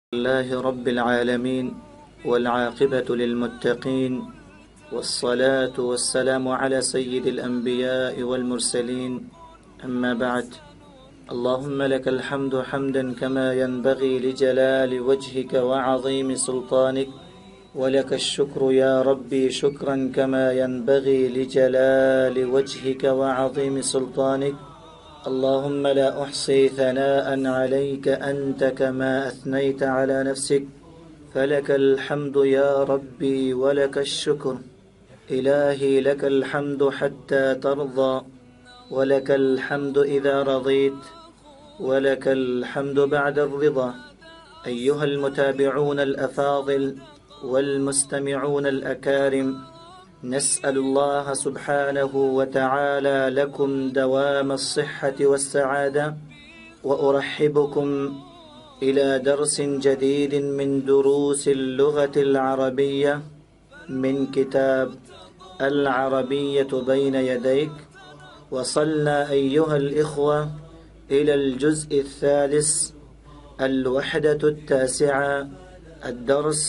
الله رب العالمين والعاقبة للمتقين والصلاة والسلام على سيد الأنبياء والمرسلين أما بعد. اللهم لك الحمد حمدا كما ينبغي لجلال وجهك وعظيم سلطانك، ولك الشكر يا ربي شكرا كما ينبغي لجلال وجهك وعظيم سلطانك. اللهم لا أحصي ثناء عليك أنت كما أثنيت على نفسك، فلك الحمد يا ربي ولك الشكر. إلهي لك الحمد حتى ترضى، ولك الحمد إذا رضيت، ولك الحمد بعد الرضا. أيها المتابعون الأفاضل والمستمعون الأكارم، نسأل الله سبحانه وتعالى لكم دوام الصحة والسعادة، وأرحبكم إلى درس جديد من دروس اللغة العربية من كتاب العربية بين يديك. وصلنا أيها الإخوة إلى الجزء الثالث، الوحدة التاسعة، الدرس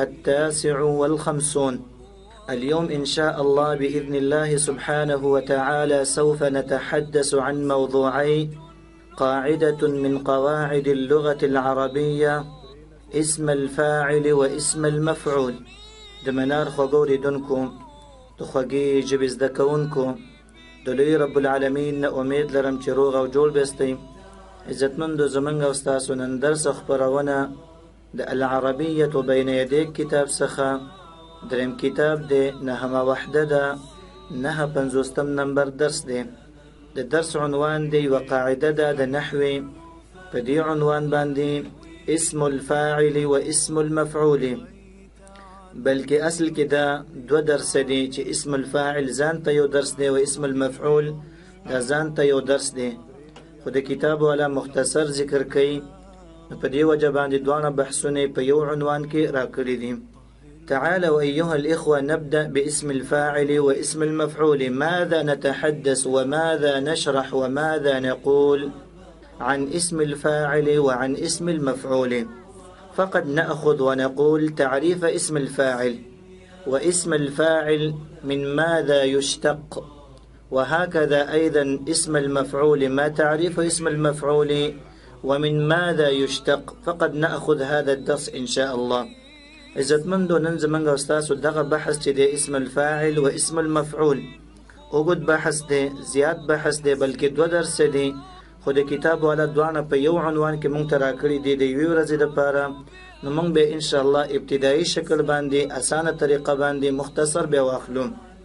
59. اليوم إن شاء الله بإذن الله سبحانه وتعالى سوف نتحدث عن موضوعي قاعدة من قواعد اللغة العربية: اسم الفاعل واسم المفعول. دمنار خغوري دنكم تخغي جبز دكونكم دلوي رب العالمين امید لرم چې روغ او جوړ بستئ. عزتمندو زمنګ او ستاسو نن درس خبرونه د العربية بين يديك کتاب څخه دریم کتاب دی، نهمه وحده ده، 59 نمبر درس دی. د درس عنوان دی وقاعده ده د نحوی. په دې عنوان باندې اسم الفاعل و اسم المفعول، بلکې اصل کې دا دو درس دی چې اسم الفاعل ځان ته یو درس دی او اسم المفعول دا ځان ته یو درس دی. خو د کتاب والا مختصر ذکر کوي، په دې وجه باندې دوانه بحثونه په یو عنوان کې راکړي دي. تعالوا أيها الإخوة نبدأ باسم الفاعل واسم المفعول. ماذا نتحدث وماذا نشرح وماذا نقول عن اسم الفاعل وعن اسم المفعول؟ فقد نأخذ ونقول تعريف اسم الفاعل. واسم الفاعل من ماذا يشتق، وهكذا أيضا اسم المفعول ما تعريف اسم المفعول ومن ماذا يشتق. فقد نأخذ هذا الدرس إن شاء الله. عزتمندو نن زمنګ او تاسو دغه بحث چې د اسم الفاعل و اسم المفعول اوږد بحث دی، زیات بحث دی، بلکې دو درس دی. خو د کتاب والا دوانه په یو عنوان کې مونږ ته راکړي دي د یوې ورځې دپاره. نو مونږ به ان شاء الله ابتدایي شکل باندې اسانه طریقه باندې مختصر به واخلو.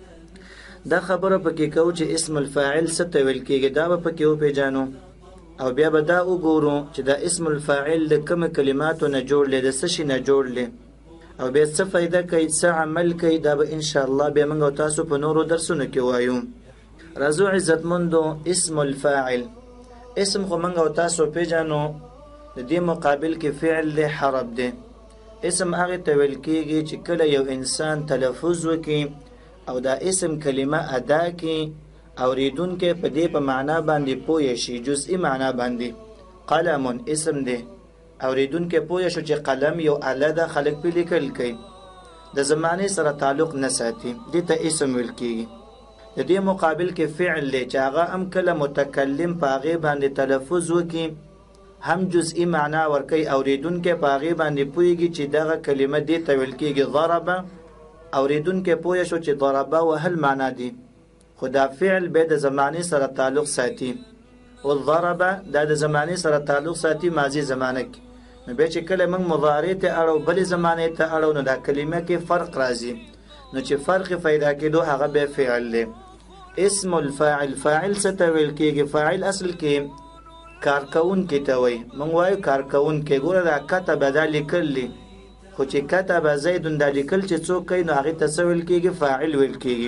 دا خبره پکې کوو چې اسم الفاعل څه ته ویل کېږي، دا به پکې وپېژنو او بیا به دا وګورو چې دا اسم الفاعل د کومو کلماتو نه جوړ دی، د څه شي نه جوړ دی، او بیا څه فایده کوي، څه عمل کوي. دا به ان شاء الله بیا موږ تاسو په نورو درسونو کې وایو. راځو عزتمندو، اسم الفاعل، اسم خو موږ تاسو پیژنو، د دې مقابل کې فعل له حرف دی. اسم هغه ته ویل کېږي چې کله یو انسان تلفظ وکړي او دا اسم کلمه ادا کړي، اوریدونکي په دې په معنا باندې پوه شي، جزئی معنا باندې. قلم اسم دی، اوریدونکي پوه شو چې قلم یو آله ده، خلک په لیکل کوي، د زمانه سره تعلق نه ساتي، دې ته اسم ویل کېږي. د دې مقابل کې فعل دی چې هغه هم کله متکلم په هغې باندې تلفظ وکړي، هم جزئی معنا ورکوي، اوریدونکي په هغې باندې پوهېږي چې دغه کلمه دې ته ویل کېږي ضربه. اوریدونکي پوه شو چې ضربه وهل معنا دی، خو دا فعل به د زمانه سره تعلق ساتي. والضربه دا د زمانه سره تعلق ساتي ماضي زمانه کې. نو بیا چې کله موږ مضارع ته اړو، بلې زمانه ته اړو، نو دا کلمه کې فرق راځي. نو چې فرق پیدا کېدو هغه به فعل دی. اسم الفاعل، فاعل څه ته ویل کېږي؟ فاعل اصل کې کارکوونکی ته وایي. موږ وایو کارکوونکی. ګوره دا کتبه دا لیکل دی، خو چې کتبه زیدون دا لیکل چې څوک کوي، نو هغې ته څه ویل کېږي؟ فاعل ویل کېږي.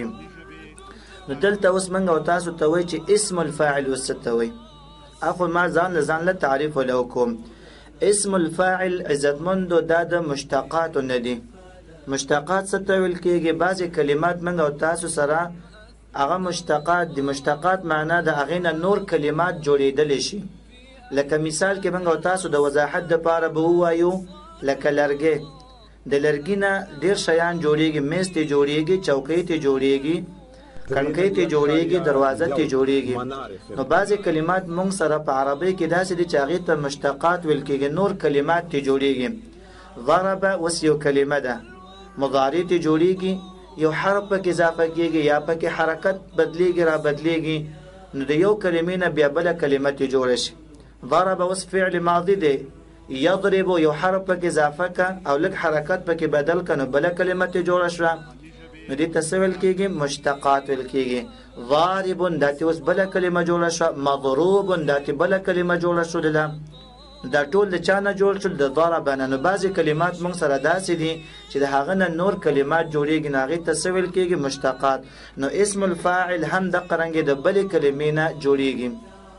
نو دلته اوس موږ او تاسو ته وایي چې اسم الفاعل اوس څه ته وایي. اخو ما ځان له تعریف ولو کوم. اسم الفاعل عزتمندو دا د مشتقاتو نه دي. مشتقات څه ته ویل کېږي؟ بعضې کلمات موږ او تاسو سره هغه مشتقات دي. مشتقات معنا د هغې نه نور کلمات جوړېدلی شي. لکه مثال کې موږ او تاسو د وضاحت دپاره به ووایو لکه لرګی، د لرګي نه ډېر شیان جوړېږي، میز ته جوړېږي، چوکۍ ته جوړېږي، کڼکۍ ته جوړېږي، دروازه ته جوړېږي. نو بعضې کلمات مونږ سره په عربۍ کې داسې دي چې هغې ته مشتقات ویل کېږي، نور کلمات ته جوړېږي. ضرب اوس یو کلمه ده، مضارع ته جوړېږي، یو حرف پکې اضافه کېږي یا پکې حرکت بدلېږي را بدلېږي، نو د یو کلمې نه بیا بله کلمه ته جوړه شي. ضرب اوس فعل ماضي دی، یضرب یو حرف پکې اضافه که او لږ حرکت پکې بدل که، نو بله کلمه ته جوړه شوه، نو دې ته څه ویل کېږي؟ مشتقات ویل کېږي. ضارب دا ته اوس بله کلمه جوړه شوه، مضروب دا ته بله کلمه جوړه شوله. دا ټول د چا نه جوړ شول؟ د ضرب نه. نو بعضې کلمات موږ سره داسې دي چې د هغه نه نور کلمات جوړېږي، نو هغې ته څه ویل کېږي؟ مشتقات. نو اسم الفاعل هم دقه رنګې د بلې کلمې نه جوړېږي.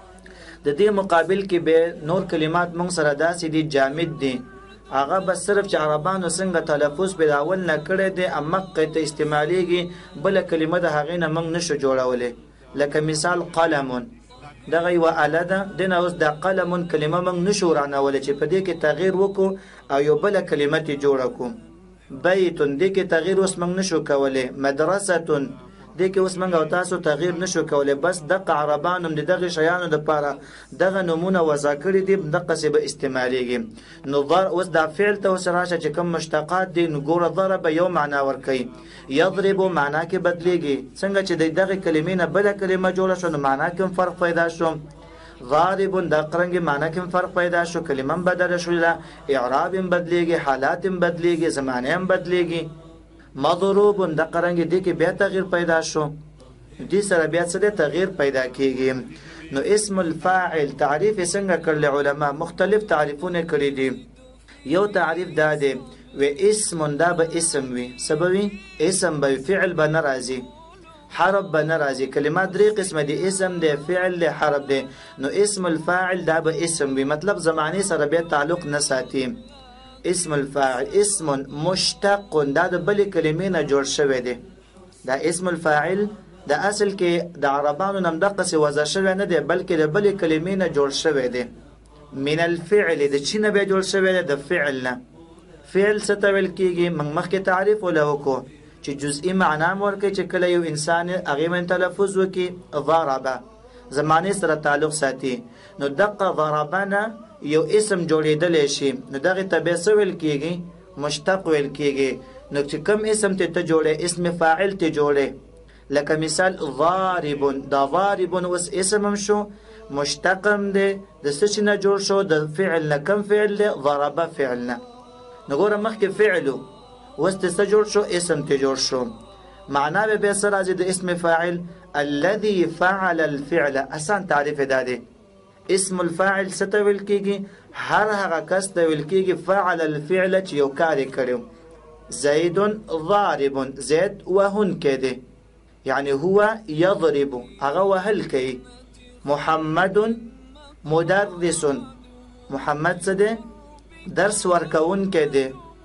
د دې مقابل کې به نور کلمات موږ سره داسې دي جامد دي، هغه بس صرف چې عربانو څنګه تلفظ په اول نه کړی دی امقې ته استعمالیږي، بله کلمه د هغې نه موږ نشو جوړولی. لکه مثال قلمون، دغه یوه اله ده، دې نه اوس د قلمون کلمه موږ نشو رانولی چې په دې کې تغییر وکړو او یو بله کلمه ترې جوړه کړو. بیتون دې کې تغییر اوس موږ نشو کولی. مدرستون دې کې اوس موږ او تاسو تغییر نشو کولی، بس دغه عربان هم د دغې شیانو دپاره دغه نومونه وضع کړي دي، دقسې به استعمالیږي. نو اوس دا فعل ته اوس راشه چې کوم مشتقات دي، نو ګوره ضرب یو معنا ورکوي، یضرب معنا کې بدلېږي، څنګه چې د دغې کلمې نه بله کلمه جوړه شو نو معنا کې هم فرق پیدا شو. ضارب دا قرنګې معنا کې هم فرق پیدا شو، کلمه هم بدله شوله، اعراب هم بدلېږي، حالات هم بدلېږي، زمانه هم بدلېږي. مضروب د قرنګ دې کې بیا تغییر پیدا شو، دې سره بیا څه تغییر پیدا کېږي. نو اسم الفاعل تعریف څنګه کړل علما؟ مختلف تعریفونه کړي دي. یو تعریف دا دی و اسم دا به اسم وي، سبوي اسم به فعل به نه راځي، حرف به نه راځي. کلمات درې قسمه دي، اسم دی، فعل دی، حرف دی. نو اسم الفاعل دا به اسم وي، مطلب زمانه سره بیا تعلق نه ساتي. اسم الفاعل اسم مشتق دا د بلې کلمې نه جوړ شوی دی. دا اسم الفاعل د اصل کې د عربانو نه دقسې وضع شوی نه دی، بلکې د بلې کلمې نه جوړ شوی دی. من الفعل د چی نه بیا جوړ شوی دی؟ د فعل نه. فعل څه ته ویل کېږي؟ موږ مخکې تعریف وله وکړو چې جزئي معنا هم ورکوي، چې کله یو انسان هغې باندې تلفظ وکړي ضربه زمانې سره تعلق ساتي، نو دقه ضربه نه یو اسم جوړېدلی شي، نو دغې ته بیا څه ویل کېږي؟ مشتق ویل کېږي. نو چې کوم اسم ته جوړې، اسم فاعل ته جوړې، لکه مثال ضاربون، دا ضاربون اوس اسم هم شو، مشتق هم دی، د څه شي نه جوړ شو؟ د فعل نه. کوم فعل دی؟ ضربه فعل نه. نو ګوره مخکې فعلو، اوس ته څه جوړ شو؟ اسم ته جوړ شو. معنا به بیا څه راځي د اسم فاعل؟ الذي فعل الفعل. اسان تعریف دا دی. اسم الفاعل څه ته ویل کېږي؟ هر هغه کس ته ویل کېږي فعل الفعل چې یو کار یې کړی. زید ضارب، زید وهونکی دی، یعنی هو یضرب، هغه وهل کوي. محمد مدرس، محمد څه دی؟ درس ورکوونکی دی.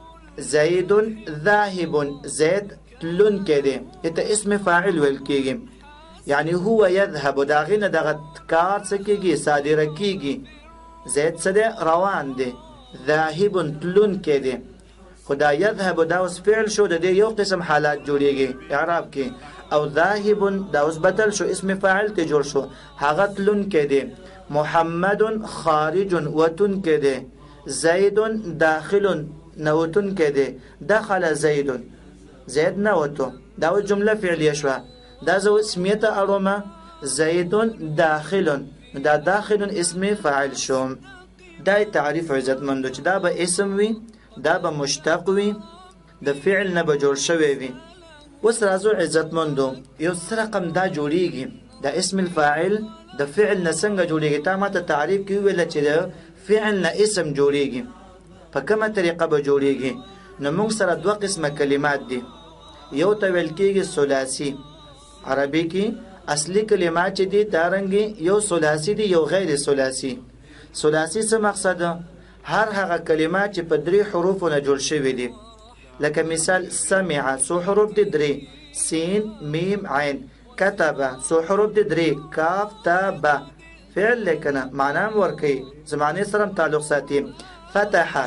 زید ذاهب، زید تلونکی دی، ته اسم فاعل ویل کېږي. یعنی هو یذهب، دا غینه دغه کار څه کېږي؟ صادره کېږي. زید څه دی؟ روان دی. ذاهب تلونکی دی. خو دا یذهب دا اوس فعل شو، د دې یو قسم حالات جوړېږي اعراب کې، او ذاهب دا اوس بدل شو، اسم فاعل ته جوړ شو، هغه تلونکی دی. محمد خارج، وتونکی دی. زید داخل، نوتونکی دی. دخل زید، زید نوتو، دا اوس جمله فعلیه شوه. دا زه اسمیه ته اړومه، زیدون داخلون، دا داخلون اسم فاعل شوم. دا تعریف عزتمندو چې دا به اسم وي، دا به مشتق وي، د فعل نه به جوړ شوی وي. اوس راځو عزتمندو، یو څه رقم دا جوړیږي، دا اسم الفاعل د فعل نه څنګه جوړیږي؟ تا ماته تعریف کې وویله چې د فعل نه اسم جوړیږي، په کومه طریقه به جوړیږي؟ نو موږ سره دوه قسمه کلمات دي. یو ته ویل کېږي ثلاثي، عربي کې اصلي کلمات چې دي دارنګې یو ثلاثي دي یو غیر ثلاثي. ثلاثي څه مقصد ده؟ هر هغه کلمات چې په درې حروفو نه جوړ شوي دي. لکه مثال سمع، څو حروف دي؟ درې، سین میم عین. كتب، څو حروف دي؟ درې، کاف تا با. فعل لیکنه معنا هم ورکوي، زمانې سره هم تعلق ساتي. فتح،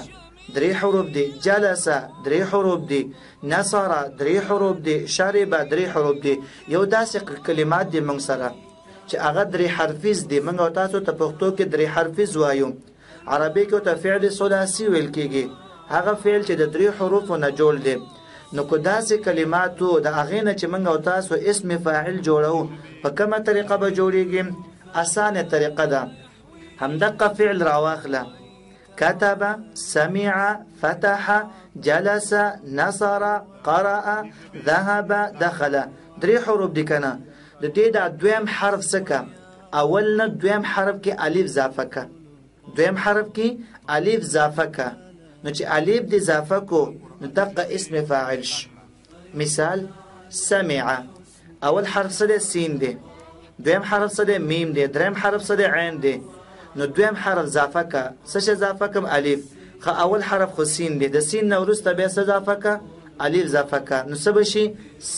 درې حروف دي، جلس درې حروف دي، نصر درې حروف دي، شرب درې حروف دي. یو داسې کلمات دي موږ سره چې هغه درې حرفیز دي. موږ او تاسو ته پښتو کې درې حرفیز وایو، عربي کې ته فعل ثلاثي ویل کېږي. هغه فعل چې د درې حروفو نه جوړ دی. نو کو داسې کلماتو د هغې نه چې موږ او تاسو اسم فاعل جوړو، په کومه طریقه به جوړیږي؟ اسانه طریقه ده. همدغه فعل راواخله: كتب، سمع، فتح، جلس، نصر، قرأ، ذهب، دخل. درې حروف دي کنه. د دې د دویم حرف څخه اول نه دویم حرف کې الف اضافه کا. دویم حرف کې الف اضافه کا. نو چې الف دې اضافه کو نو دغه اسم فاعل ش. مثال: سمع اول حرف څه دی؟ سین دی. دویم حرف څه دی؟ میم دی. دریم حرف څه دی؟ عین دی. نو دویم حرف اضافه کا. څه اضافه کوم؟ الف. خو اول حرف خو سین دی. د سین نه وروسته بیا څه اضافه کا؟ الف اضافه کا. نو څه بشي؟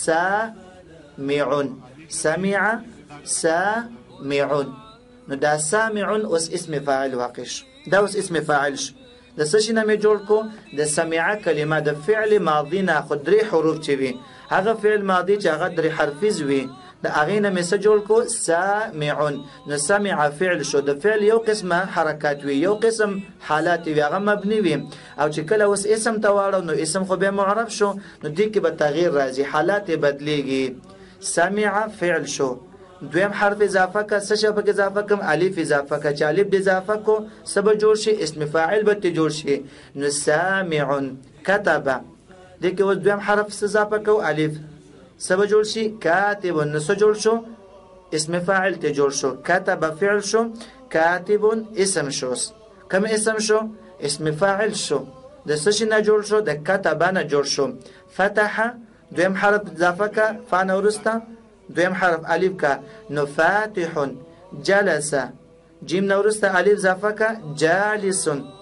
سامعون. سمع، سامعون. نو دا سامعون اوس اسم فاعل واقع شو. دا اوس اسم فاعل شو. د څه شي نه مې جوړ کو؟ د سمع کلمه د فعل ماضی نه خو درې حروف چې وي، هغه فعل ماضی چې هغه درې حرفیز وي، د هغې نه مې څه جوړ کو؟ سامعون. نو سمع فعل شو. د فعل یو قسمه حرکات وي، یو قسم حالات وي، هغه مبني وي. او چې کله اوس اسم ته واړو نو اسم خو بیا معرب شو، نو دې کې به تغییر راځي، حالات بدلیږي. سمع فعل شو. دویم حرف اضافه کا. څه شی پکې اضافه کوم؟ الف اضافه کا. چې الف دې اضافه کو څه به جوړ شي؟ اسم فاعل به ته جوړ شي. نو سامع. كتب دې کې اوس دویم حرف څه اضافه کو؟ الف. څه به جوړ شي؟ کاتب. نو څه جوړ شو؟ اسم فاعل ته جوړ شو. كتب فعل شو. کاتب اسم شو. کوم اسم شو؟ اسم فاعل شو. د څه شي نه جوړ شو؟ د كتب نه جوړ شو. فتح دویم حرف اضافه کا. فان ورسته دویم حرف الف کا. نو فاتح. جلس جیم نورسته الف اضافه کا. جالس.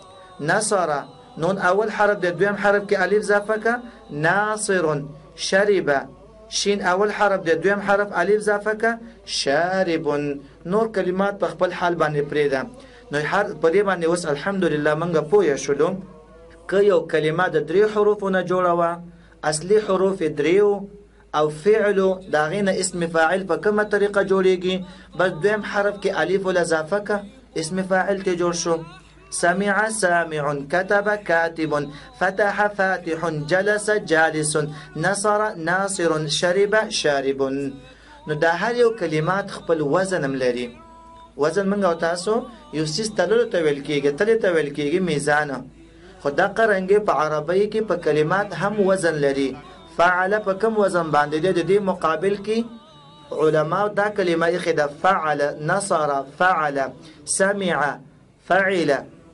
نصر نون اول حرف د دویم حرف کې الف اضافه کا. ناصر. شرب شین اول حرف د دویم حرف الف اضافه کا. شارب. نور کلمات په خپل حال باندې پرېږده. نو هر په دې باندې اوس الحمدلله موږ پوه شولو که یو کلمه د درې حروفو نه جوړه وه، اصلي حروف دریو او فعلو دا غینه اسم فاعل په کومه طریقه جوړیږي؟ بس دویم حرف کې الف ول اضافه کا، اسم فاعل ته جوړ شو. سمع سامع، كتب كاتب، فتح فاتح، جلس جالس، نصر ناصر، شرب شارب. نو دا هر یو کلمات خپل وزن لري. وزن منګه او تاسو یو سیس تللو ته ویل کېږي، تلې ته ویل کېږي میزان. خو دغه رنګې په عربی کې په کلمات هم وزن لري. فعل په کوم وزن باندې دی؟ د دې مقابل کې علماء دا کلمه یې خدا فعل، نصر فعل، سمع فعل،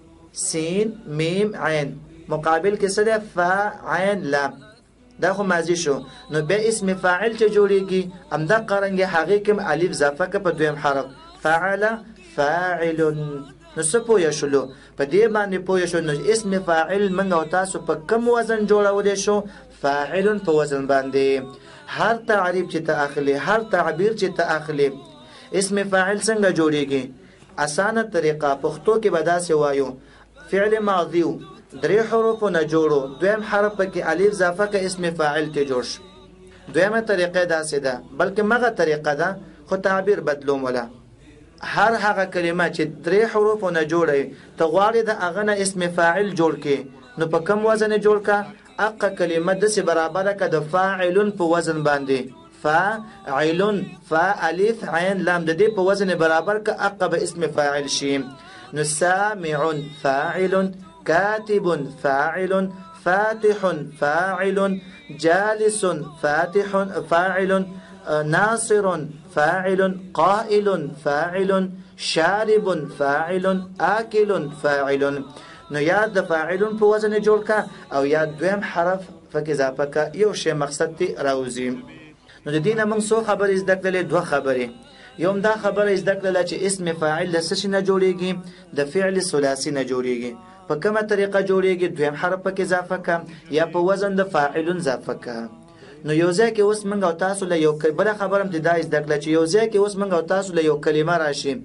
سین میم عین. مقابل کې څه دی؟ فا عین لام. دا خو ماضی شو. نو بیا اسم فاعل چې جوړیږي همدغه رنګې هغې کې الف اضافه که په دویم حرف. فعل فاعل. نو څه پوه شولو؟ په دې باندې پوه شو. نو اسم فاعل موږ او تاسو په کوم وزن جوړولی شو؟ فاعل په وزن باندې. هر تعریف چې ته اخلي، هر تعبیر چې ته اخلي، اسم فاعل څنګه جوړیږي؟ اسانه طریقه پښتو کې به داسې وایو: فعل ماضی درې حروفو نه جوړو، دویم حرف پکې الف اضافه که اسم فاعل ته جوړ شو. دویمه طریقه داسې ده، بلکې مغه طریقه ده خو تعبیر بدلوم ولا. هر هغه کلمه چې درې حروفو نه جوړي ته غواړې د هغه نه اسم فاعل جوړ کړې، نو په کوم وزن جوړ کا؟ اقا کلمه داسې برابره که د فاعلون په وزن باندې. فاعلون، فا الف عین لام، د دې په وزن برابر که اقا به اسم فاعل شي. نو سامع فاعل، كاتب فاعل، فاتح فاعل، جالس فاتح فاعل، ناصر فاعل، قائل فاعل، شارب فاعل، آكل فاعل. نو یا د فاعلون په وزن جوړ کا او یا دویم حرف فک اضافه کا، یو شی مقصد تی راوزی. نو د دینه موږ څو خبرې زده کړلې؟ دوه خبرې. یوم دا خبره زده کړله چې اسم فاعل د څه شي نه جوړیږي؟ د فعل ثلاثي نه جوړیږي. په کومه طریقه جوړیږي؟ دویم حرف پک اضافه کا یا په وزن د فاعلون اضافه کا. نو یو ځای کې اوس موږ او تاسو له یو بل خبرم د دا زده کړل چې یو ځای کې اوس موږ او تاسو له یو کلمه راشي،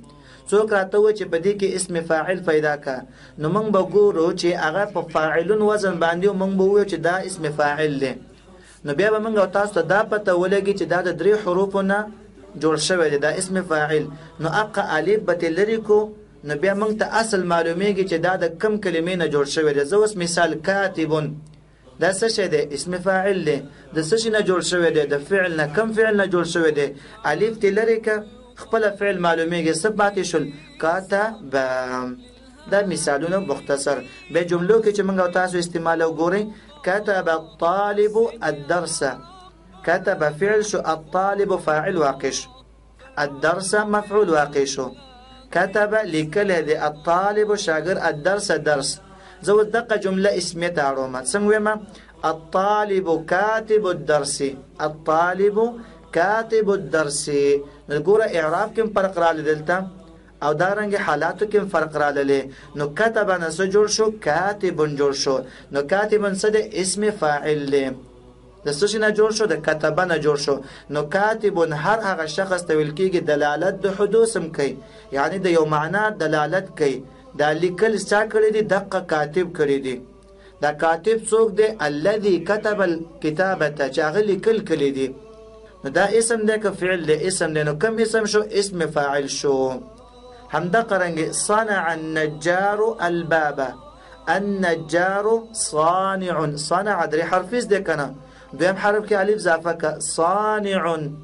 څوک راته و چې په دې کې اسم فاعل پیدا کا نو موږ به ګورو چې هغه په فاعلون وزن باندې موږ به وایو چې دا اسم فاعل دی نو بیا به موږ تاسو ته دا پته ولګي چې دا د 3 حروفو نه جوړ شوی دی دا اسم فاعل نو اقا الف به لري کو نو بیا موږ ته اصل معلومیږي چې دا د کم کلمې نه جوړ شوی دی زه اوس مثال کاتبون دا څه شی دی اسم فاعل دی د څه شي نه جوړ شوی دی د فعل نه کم فعل نه جوړ شوی دی الف ته لري که خپل فعل معلومیږي ثبات شول کاتب دا مثالونه مختصر به جملو کې چې موږ تاسو استعمال وګورئ كتب الطالب الدرس كتب فعل شو الطالب فاعل واقع شو الدرس مفعول واقع شو كتب لكل هذه الطالب شاغر الدرس درس زو دقه جمله اسميه تعرومه څنګه الطالب كاتب الدرس الطالب كاتب الدرس نګوره اعراب کې فرق را لیدلته او دارنګ حالاتو کې فرق را للی نو كتب نس جوړ شو كاتب جوړ شو نو كاتب څه د اسم فاعل له د څه نه جوړ شو د كتب نه جوړ شو نو كاتب هر هغه شخص ته ویل کېږي دلالت د حدوث هم کوي یعنی د یو معنا دلالت کوي دا لیکل څه کړی دی دقه کاتب کړی دی دا کاتب څوک دی الذي كتب الكتابه چې هغه لیکل کړی دی نو دا اسم دی که فعل دی اسم دی نو کوم اسم شو اسم فاعل شو همدا قرنګ صنع النجار الباب النجار صانع صنع درې حرف دې کنه دویم حرف کې الف اضافه ک صانع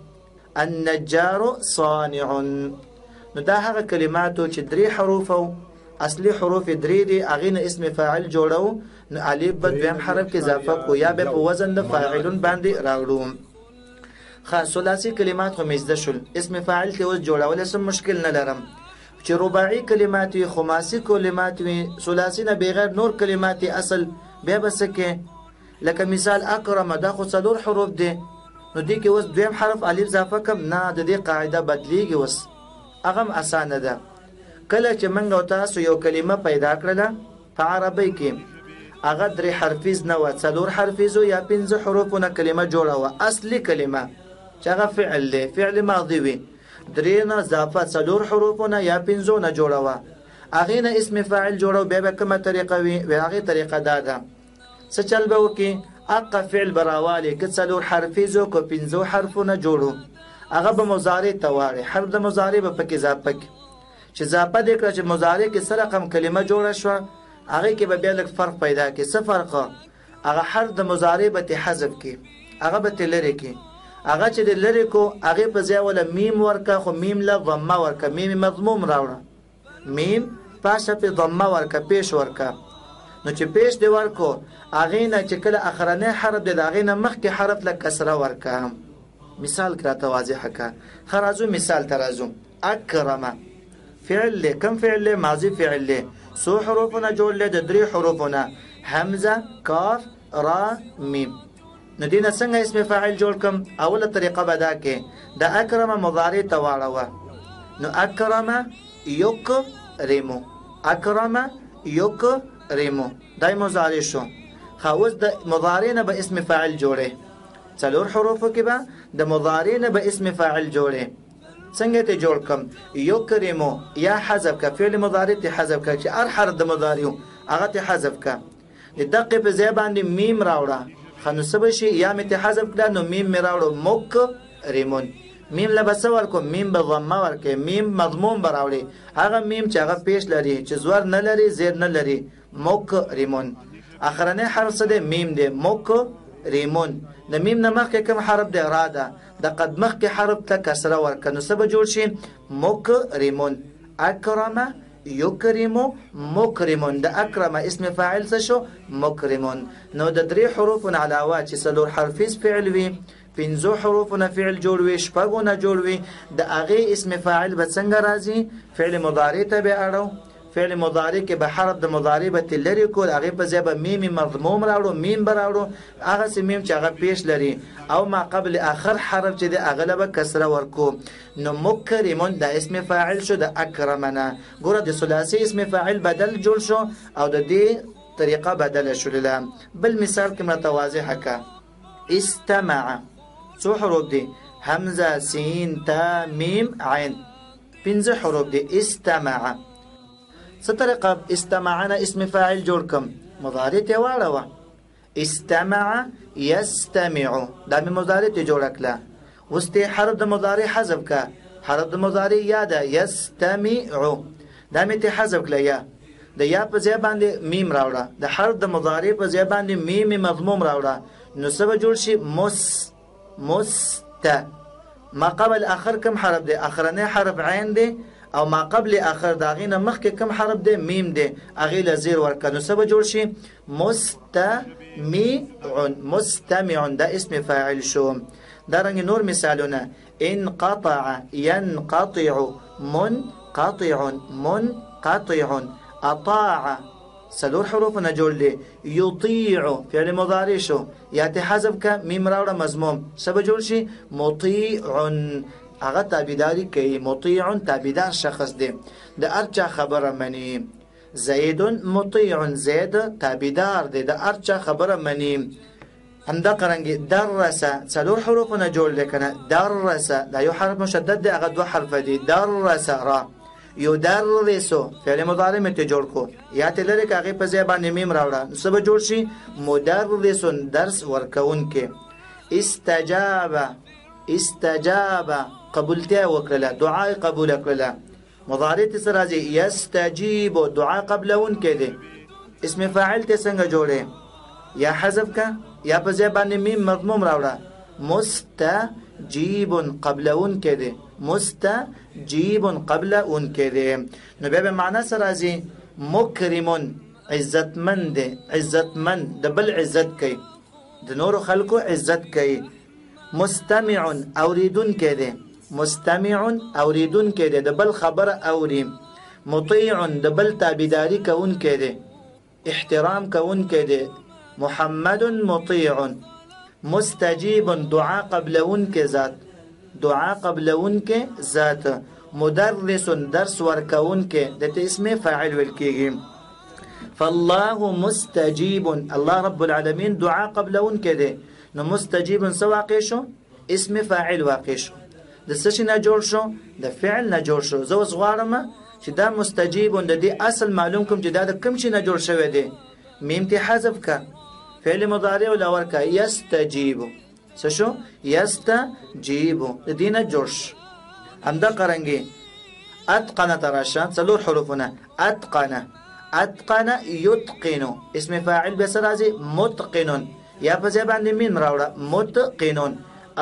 النجار صانع نو دا هغه کلماتو چې درې حروف او اصلي حروف درې دي اغه اسم فاعل جوړو نو الف به دویم حرف کې اضافه کو یا به په وزن د فاعلون باندې راوړو خاص ثلاثي کلمات خو مزده شول اسم فاعل کې اوس جوړول سم مشکل نه لرم چې رباعي کلمات وي خماسي کلمات وي ثلاثي نه بغیر نور کلمات اصل به بس کې لکه مثال اکرم دا خو څلور حروف دي نو دي کې اوس دویم حرف الف اضافه کم نه د دې قاعده بدلیږي اوس اغم اسانه ده کله چې منګ او تاسو یو کلمه پیدا کړله په عربی کې اغه درې حرفیز نه و څلور حرفیزو یا 15 حروفونه کلمه جوړه و اصلي کلمه چې هغه فعل دی فعل ماضی وي درې نه اضافه څلور حروفونه یا 15 نه جوړه و اغه نه اسم فاعل جوړو به کومه طریقه وي هغه طریقه ده څه چل به وکي اقا فعل براوالی که څلور حرفیزو کو 15 حرفونه جوړو هغه به مضارع تواري حرف د مضارع په کې اضافه چې اضافه د کړه چې مضارع کې سره رقم کلمه جوړه شو هغه کې به بیا لږ فرق پیدا کی څه فرق هغه حرف د مضارع به حذف کی هغه به لری کی هغه چې لری کو هغه په ځای ولا میم ورکا خو میم لا ضمه ورکا میم مضموم راوړه میم پاسه په ضمه ورکا پیش ورکا نو چې پیش دی ورکو هغه نه چې کله اخرنه حرف دی هغه نه مخکې حرف له کسره ورکا مثال کراته واضحه کا خرازو مثال ترازو اکرم فعل له كم فعل له ماضي فعل له سو حروفنا جوړ له د درې حروفنا حمزه کاف را میم ندینا څنګه اسم فاعل جوړ کوم اوله طریقه بدا کې د اکرم مضارع تواړه نو اکرم یکرمو اکرم یکرمو دای مضارع شو خاوز د مضارع نه به اسم فاعل جوړه څلور حروف کې به د مضارع نه به اسم فاعل جوړه څنګه ته جوړ کوم یکرمو یا حذف کا فعل مضارع ته حذف کا چې هر حرف د مضارع هغه ته حذف کا د دقه په ځای باندې میم راوړه خنوسب شي یا مت حذف کړه نو میم راوړو مکرمون میم لبس ورکو میم به ضمه ورکه میم مضموم براوړي هغه میم چې هغه پیش لري چې زور نه لري زیر نه لري مکرمون اخرنه حرف څه دی میم دی مکرمون د میم نه مخکې کوم حرف دی را ده د قد مخکې حرف ته کسره ورکه نو څه به جوړ شي مکرمون اکرم یکرمو مکرمون د اکرم اسم فاعل څه شو مکرمون نو د درې حروفونه علاوه چې څلور حرفیز فعل وي 15 حروفونه فعل جوړ وي شپږونه جوړ وي د هغه اسم فاعل به څنګه راځي فعل مضارع ته به اړو فعل مضارع کې به حرف د مضارع به لري کول هغه په ځای به میم مضموم راوړو میم براوړو هغه سمیم چې هغه پیش لري او ما قبل اخر حرف چې د اغلبه کسره ورکو نو مکرمون د اسم فاعل شو د اکرمنا ګوره د ثلاثي اسم فاعل بدل جوړ شو او د دې طریقه بدل شو لله بل مثال کې متواضح کا استمع څو حروف دي حمزه سین تا میم عین پنځه حروف دي. استمع سترقب استمعنا اسم فاعل جوړ کم مضارع ته واړوه. استمع يستمع دا مې مضارع ته جوړ کړه. اوس ته حرف د مضارع حذف کا. حرف د مضارع یا ده يستمع دا مې ته حذف کړه. یا د یا په ځای باندې میم راوړه. د حرف د مضارع په ځای باندې میم مضموم راوړه. نو سبا جوړ شي مست. ما قبل اخر کم حرف ده؟ اخرنه حرف عین ده او ما قبل اخر داغینه مخکې کم حرف ده؟ میم ده. اغه له زیر ورکنو سبا جوړ شي مستمع دا اسم فاعل شو. دارنګ نور مثالونه انقطع ينقطع منقطع اطاع سلور حروف نه جوړ دي. يطيع فعل مضارع شو یا ته حذف کا میم راوړه مضموم سبا جوړ شي مطيع هغه تابعداري کوي. مطيع تابعدار شخص دی د ارچا خبره مني. زید مطيع زید تابعدار دی د ارچا خبره مني. همدا قرنګي درس سلور حروف نه جوړ لیکنه. درس دا یو حرف مشدد دی هغه دوه حرف دي. درس را يدرس فعل مضارع مته جوړ کو یا ته لری کاغه په ځای باندې میم راوړه سبا جوړ شي مدرس درس ورکون کې. استجاب قبولته وکړه دعای قبول کړه. مضارع ته سره راځي يستجيب دعا قبلون کې دي. اسم فاعل ته څنګه جوړه یا حذف کا یا په ځای باندې میم مضموم راوړه. مستجيب قبلون کې دي. مستجيب قبلون کې دي. نو به معنا سره راځي مکرم عزتمند د بل عزت کوي د نور خلکو عزت کوي. مستمع اوریدون کې دي. مستمع اوریدون کې دي د بل خبره اوري. مطيع د بل تابعداري کوون کې دي احترام کوون کې دي. محمد مطيع. مستجيب دعا قبلون کې ذات دعا قبلون کې ذات. مدرس درس ورکون کې د اسم فاعل ولکېږي. فالله مستجيب الله رب العالمین دعا قبلون کې دي. نو مستجيب سو واقع شو اسم فاعل واقع شو د څه نه جوړ شو د فعل نه جوړ شو. زه اوس غواړم چې دا مستجيب د دې اصل معلوم کوم چې دا د کوم شي نه جوړ شوی دی. میم ته حذف کا فعل مضارع ولا ورکا يستجيب څه شو يستجيب د دې نه جوړ شو. همدا قرنګي اتقن تراشا څلور حروفونه. اتقن يتقن اسم فاعل به سره راځي متقن یا په ځای باندې میم راوړه متقن.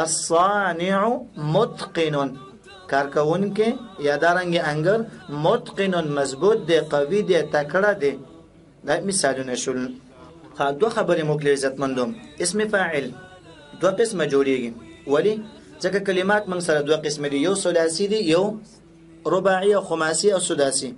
الصانع متقن کارکون کې یا دارنګ انګر. متقن مضبوط دی قوي دی تکړه دی. دا مثالونه شول. دوه خبرې موږ له عزتمندوم. اسم فاعل دوه قسمه جوړیږي. ولی ځکه کلمات موږ سره دوه قسمه دي. یو ثلاثي دي یو رباعي او خماسي او سداسي.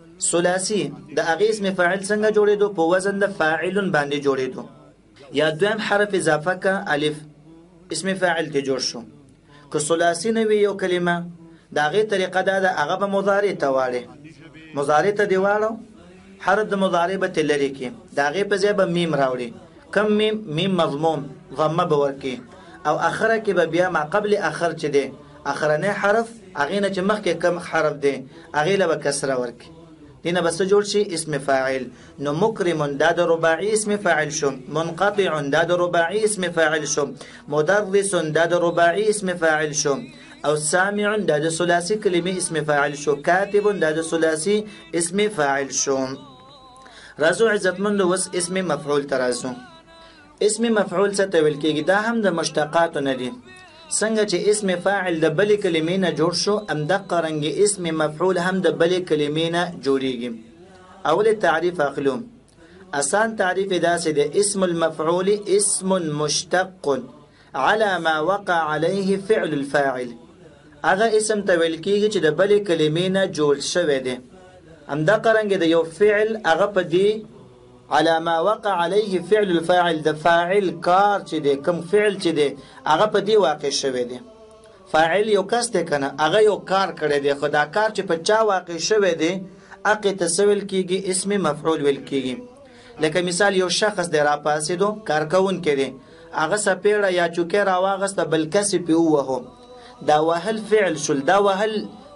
ثلاثي د هغه اسم فاعل څنګه جوړېدو په وزن د فاعل باندې جوړېدو. یا دویم حرف اضافه کا الف اسم فاعل ته جوړ شو. که ثلاثي نه وي یو کلمه د هغه طریقه دا ده هغه به مضارع ته واړي. مضارع ته دی واړو حرف د مضارع به تلری کې د هغه په ځای به میم راوړي. کم میم مضموم ضمه به ورکی او اخره کې به بیا ما قبل اخر چي دي اخرنه حرف هغه نه چې مخکې کم حرف دي هغه له کسره ورکی. دینه بس جوړ شي اسم فاعل. نو مکرم دا د رباعي اسم فاعل شو. منقطع دا د رباعي اسم فاعل شو. مدرس دا د رباعي اسم فاعل شو. او سامع دا د ثلاثي کلمې اسم فاعل شو. کاتب دا د ثلاثي اسم فاعل شو. رازو عزتمند وس اسم مفعول ترازو. اسم مفعول څه ته ویل کېږي؟ دا هم د مشتقات نه دي. څنګه چې اسم فاعل د بلې کلمې نه جوړ شو همدغه رنګ اسم مفعول هم د بلې کلمې نه جوړیږي. اول تعریف اخلو. آسان تعریف داسې دی. اسم المفعول اسم مشتق على ما وقع عليه فعل الفاعل. هغه اسم ته ویل کېږي چې د بلې کلمې نه جوړ شوی دی. همدغه رنګ د یو فعل هغه په دې على ما وقع عليه فعل الفاعل د فاعل کار چې دی کوم فعل چې دی هغه په دې واقع شوی دی. فاعل یو کس دی کنه هغه یو کار کړی دی خو دا کار چې په چا واقع شوی دی هغه تسویل کېږي اسم مفعول ویل کېږي. لکه مثال یو شخص دی را پاسېدو کارکون کې دی هغه سپېړه یا چوکۍ راواغسته بل کس پې ووهو دا وهل فعل شول. دا وهل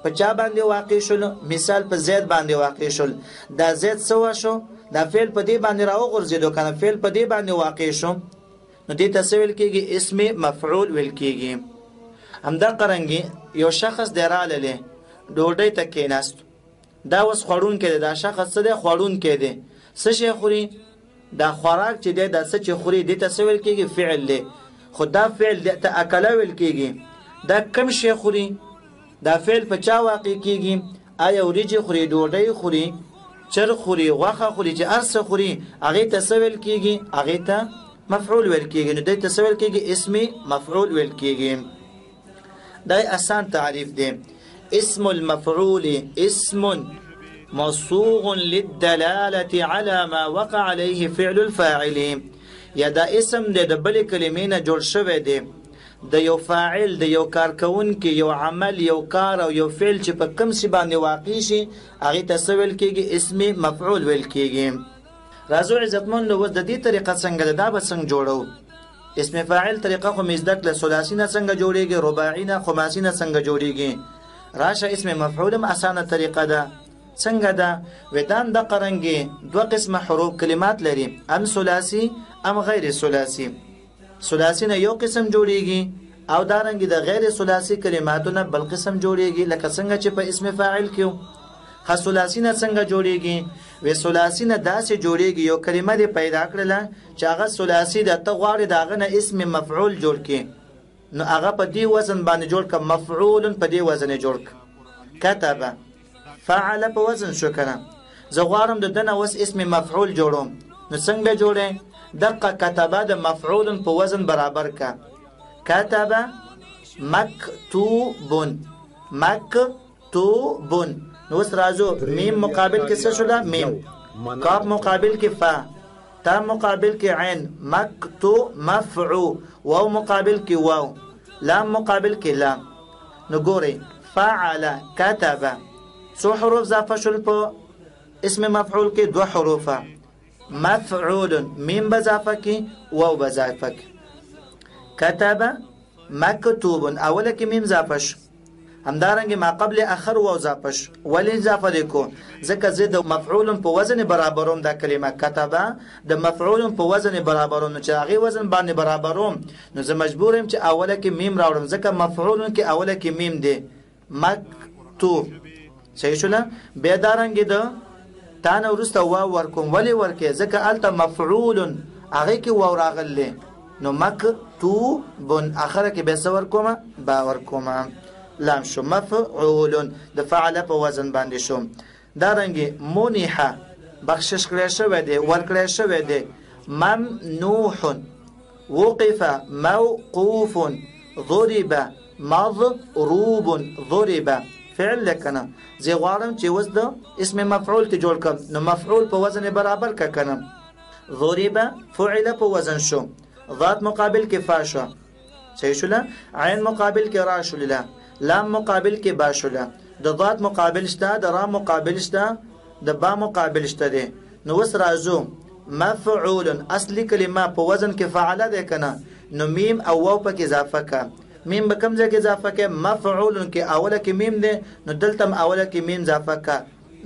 په چا باندې واقع شول؟ مثال په زید باندې واقع شول. دا زید سوا شو، دا فعل په دې باندې راوغورځېدو کنه، فعل په دې باندې واقع شو، نو دې ته څه ویل کېږي؟ اسم مفعول ویل کېږي. همدا قرنګي یو شخص دی راغلی ډوډۍ ته کېناست، دا اوس خوړونکی دی، دا شخص څه دی؟ خوړونکی دی. څه شی خوري؟ دا خوراک چې دی، دا څه چې خوري دې ته څه ویل کېږي؟ فعل دی. خو دا فعل دې ته اکله ویل کېږي. دا کم شی خوري؟ دا فعل په چا واقع کېږي؟ آیا وریجې خوري، ډوډۍ خوري، چرګ خوري، غوښه خوري، چې هر څه خوري هغې ته څه ویل کېږي؟ هغې ته مفعول ویل کېږي. نو دې ته څه ویل کېږي؟ اسم مفعول ویل کېږي. دا آسان تعریف دی. اسم المفعول اسم مصوغ للدلالة على ما وقع عليه فعل الفاعل. یا دا اسم دی د بلې کلمې نه جوړ شوی دی، د یو فاعل، د یو کار کوونکی، یو عمل، یو کار او یو فعل چې په کوم شي باندې واقع شي هغې ته څه ویل کېږي؟ اسم مفعول ویل کېږي. راځو عزتمندو اوس د دې طریقه څنګه ده، دا به څنګه جوړو؟ اسم فاعل طریقه خو مې زده کړه، ثلاثي نه څنګه جوړېږي، رباعي نه، خماسي نه څنګه جوړېږي. راشه اسم مفعول هم اسانه طریقه ده. څنګه ده؟ ودان د قرنګي دوه قسمه حروف کلمات لري، ام ثلاثي ام غیر ثلاثي. ثلاثي نه یو قسم جوړېږي او دارنګي د غیر ثلاثي کلماتو نه بل قسم جوړېږي، لکه څنګه چې په اسم فاعل کې. خو ثلاثي نه څنګه جوړېږي؟ و ثلاثي نه داسې جوړېږي یو کلمه دې پیدا کړله چې هغه ثلاثي ده، ته غواړې د هغه نه اسم مفعول جوړ کړې، نو هغه په دې وزن باندې جوړ کړه، مفعول په دې وزن جوړ کړه. کتبه فعل په وزن شو کنه، زه غواړم د دنه اوس اسم مفعول جوړوم، نو څنګه به جوړې؟ دقه کتبه د مفعول په وزن برابر کا. کتبه مکتوبون، مکتوبون. نو اوس راځو میم مقابل کې څه شوله؟ میم. کاف مقابل کې فا، تا مقابل کې عین، مکتو مفعو، واو مقابل کې واو، لام مقابل کې لام. نو ګورئ فعل کتبه څو حروف اضافه شول په اسم مفعول کې؟ دوه حروفه. مفعول میم بضافه کې، واو بضافه کې. کتبه مکتوب اوله کې میم اضافه شو، همدارنګه ما قبل اخر واو اضافه شو. ولې اضافه لیکو؟ ځکه زه د مفعول په وزن برابروم. دا کلمه کتبه د مفعول په وزن برابروم، نو چې هغه وزن باندې برابروم نو زه مجبور یم چې اوله کې میم راوړم، ځکه مفعول کې اوله کې میم دی. مکتوب صحیح شوله. بیا دارنګه د تا نه وروسته واو ورکوم. ولې ورکې؟ ځکه هلته مفعول هغې کې واو راغلی، نو مکتوبون اخره کې بیا څه ورکومه؟ با ورکومه. لام شو. مفعول د فعل په وزن باندې شو. دارنګه منیحه بخشش کړی شوی دی، ورکړی شوی دی. ممنوح وقف موقوف ضرب مضروب ضرب فعل لکنه. زه غواړم چې اوس د اسم مفعول ته جوړ کړم، نو مفعول په وزن برابر کا کنم. ضرب فعل په وزن شو، ضاد مقابل کې فا شو، صحیح شوله. عین مقابل کې را شوله، لام مقابل کې با شوله. د ضاد مقابل شته، د را مقابل شته، د با مقابل شته دی. نو اوس راځو مفعول اصلي کلمه په وزن کې فعل ده کنه، نو میم او واو پکې اضافه کا. میم به کوم ځای کې اضافه کې؟ مفعول کې اوله کې میم دی، نو دلته اوله کې میم اضافه کا.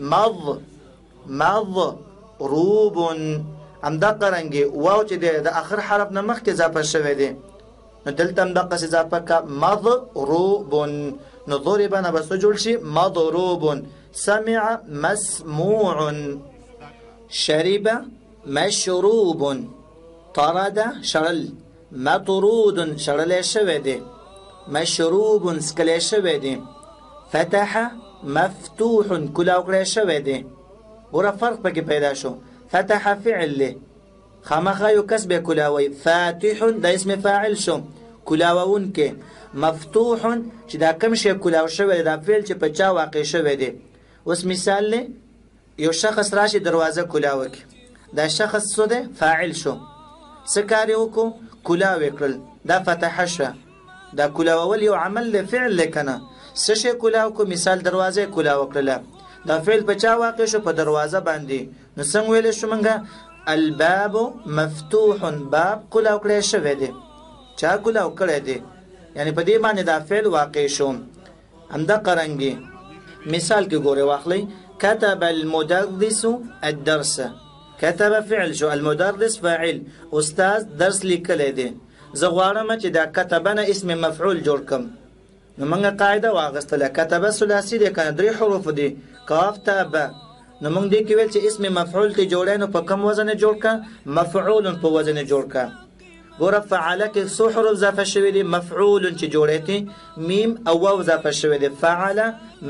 مضروب همدا قرنګي واو چې دی د اخر حرف نه مخکې اضافه شوی دی، نو دلته هم دقه اضافه کا. مضروب نو ضرب نه بس جوړ شي مضروب. سمع مسموع، شرب مشروب، طرد شرل، مطرود شرل شوی دی، مشروب سکلی شوی دی. فتح مفتوح کلاو کړی شوی دی. ګوره فرق پکې پیدا شو. فتح فعل له خامخا یو کس به کلاوي. فاتح د اسم فاعل شو، کلاوون کې. مفتوح چې دا کم شی کلاو شوی دا فعل چې په چا واقع شوی دی. اوس مثال له یو شخص راشي دروازه کلاو کې، دا شخص څه دی؟ فاعل شو. څه کار وکړو؟ کلاو کړل، دا فتح شو. دا کلاول یو عمل له فعل لکنه. څه شی کلاو کو؟ مثال دروازه کلاو کړله، دا فعل په چا واقع شو؟ په دروازه باندې. نو څنګه ویل شو منګه؟ الباب مفتوح، باب کلاو کړی شوی دی. چا کلاو کړی دی؟ یعنی په دې باندې دا فعل واقع شو. همدا قرنګي مثال کې ګوره واخلئ كتب المدرس الدرس. كتب فعل شو، المدرس فاعل، استاذ درس لیکلی دی. زه غواړم چې دا کتبنه اسم مفعول جوړ کم. نو موږ قاعده واغستله کتب ثلاثي دی کنه 3 حروف دي کاف تا ب. نو موږ دې کې ویل چې اسم مفعول ته جوړای نو په کوم وزن جوړ کا؟ مفعول په وزن جوړ کا. ګوره فعل کې څو حروف اضافه شوي دي؟ مفعول چې جوړیږي میم او واو اضافه شوي دي. فعل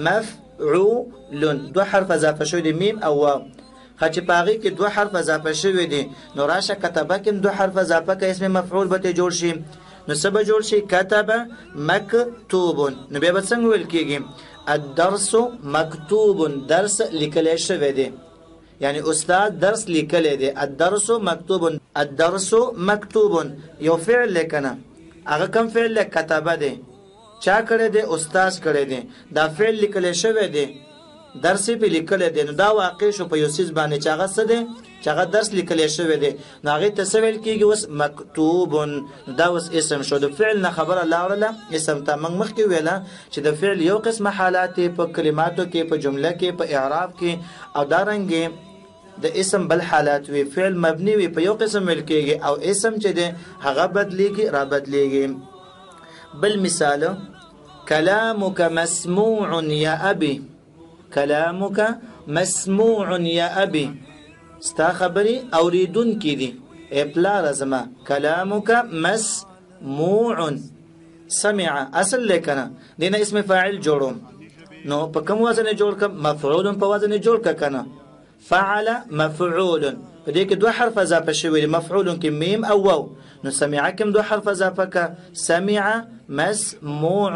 مفعول 2 حرف اضافه شوي دي میم او واو. خچ پاغي کې 2 حرف اضافه شوي دي نو راشه کتبه کې 2 حرف اضافه کې اسم مفعول به جوړ شي. نو سبا جوړ شي كتب مكتوب. نو بیا به څنګه ویل کېږي؟ الدرس مكتوب، درس لیکل شوی دی. یعنی استاد درس لیکلی دی. الدرس مكتوب، الدرس مكتوب یو فعل لیکنه. هغه کوم فعل کتبه دی؟ چا کړی دی؟ استاد کړی دی. دا فعل لیکل شوی دی، درس په لیکل دی. نو دا واقع شو په یو سیس باندې چې هغه څه دی؟ چې هغه درس لیکل شوی دی. نو هغه ته څه ویل کېږي؟ اوس مکتوب. دا اوس اسم شو. د فعل نه خبره لاړله اسم ته. موږ مخکې ویله چې د فعل یو قسم حالات په کلماتو کې، په جمله کې، په اعراب کې، او دارنګې د اسم بل حالات وي. فعل مبني وي په یو قسم ویل کېږي او اسم چې دی هغه بدلیږي را بدلیږي. بل مثال کلامک مسموع یا ابي. کلامک مسموع یا ابي، ستا خبري اوریدون کی دي. پلار زما کلامک مسموع. سمع اصل لیکنه دینه اسم فاعل جوړوم. نو په کوم وزن جوړ کم؟ مفعول په وزن جوړ ک کنه. فعل مفعول په دې کې 2 حرف اضافه شوي دي. مفعول کې میم او واو. نو سمع کوم 2 حرف اضافه ک؟ سمع مسموع.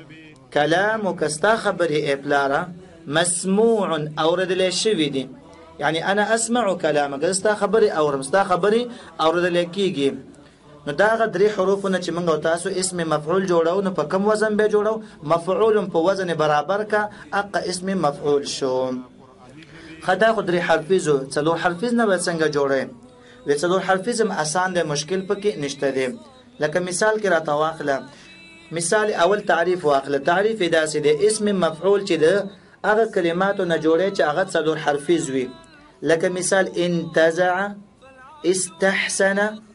کلامک ستا خبري پلاره مسموع اوردل شوی دي. يعني انا اسمع كلامك، ستا خبري اورم، ستا خبري اوردل کیږي. نو دا غ 3 حروفونه چې موږ تاسو اسم مفعول جوړو نو په کوم وزن به جوړو؟ مفعول په وزن برابر کا اق اسم مفعول شو. خدا خو 3 حرفیزو 4 حرفیز نه به څنګه جوړه؟ و 4 حرفیزم آسان دی، مشکل پکې نشته دی. لکه مثال کې راته واخله. مثال اول تعریف واخله. تعریف داسې دی اسم مفعول چې د هغه کلماتو نه جوړه چې هغه 4 حرفیز وي. لك مثال انتزع، استحسن،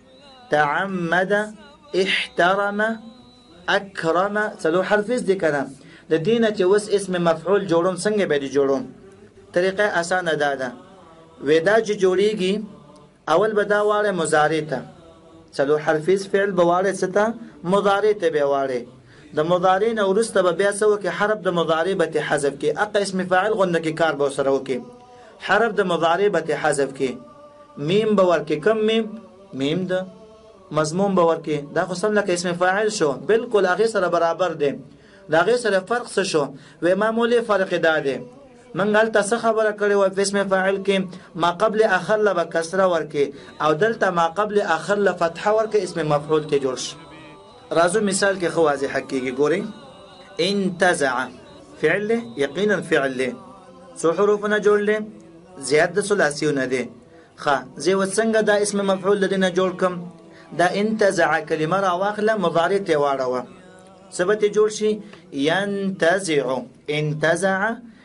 تعمد، احترم، اكرم. 4 حرفیز دي کنه. د دینه چې وس اسم مفعول جوړوم څنګه به دي جوړوم؟ طریقه اسانه ده. ودا چې جوړیږي اول به دا واړه مضارع ته. 4 حرفیز فعل به واړه ستا مضارع ته به واړه. د مضارع نه ورسته به بیا سو کې حرف د مضارع به حذف کې اق اسم فاعل غنه کې کار به سره وکي. حرف د مضارع به حذف کې میم به ورکه. کم میم؟ میم د مضمون به ورکه. دا خو سم لکه اسم فاعل شو، بالکل هغه سره برابر دی. دا هغه سره فرق څه شو؟ و معمولی فرق ده. منګل تاسو خبره کړې و په اسم فاعل کې ما قبل اخر له کسره ورکه او دلته ما قبل اخر له فتحه ورکه اسم مفعول ته جوړ شي. رازو مثال کې خو واضح حقيقي ګوري. انتزع فعل یقینا فعل سو حروفنا جوړ لې زیات ثلاثیونه دي. خا زي وڅنګه دا اسم مفعول لدينا جوړ کم؟ دا انتزع کلمه را واخله مضارع ته واړه ثبت جوړ شي ينتزع. انتزع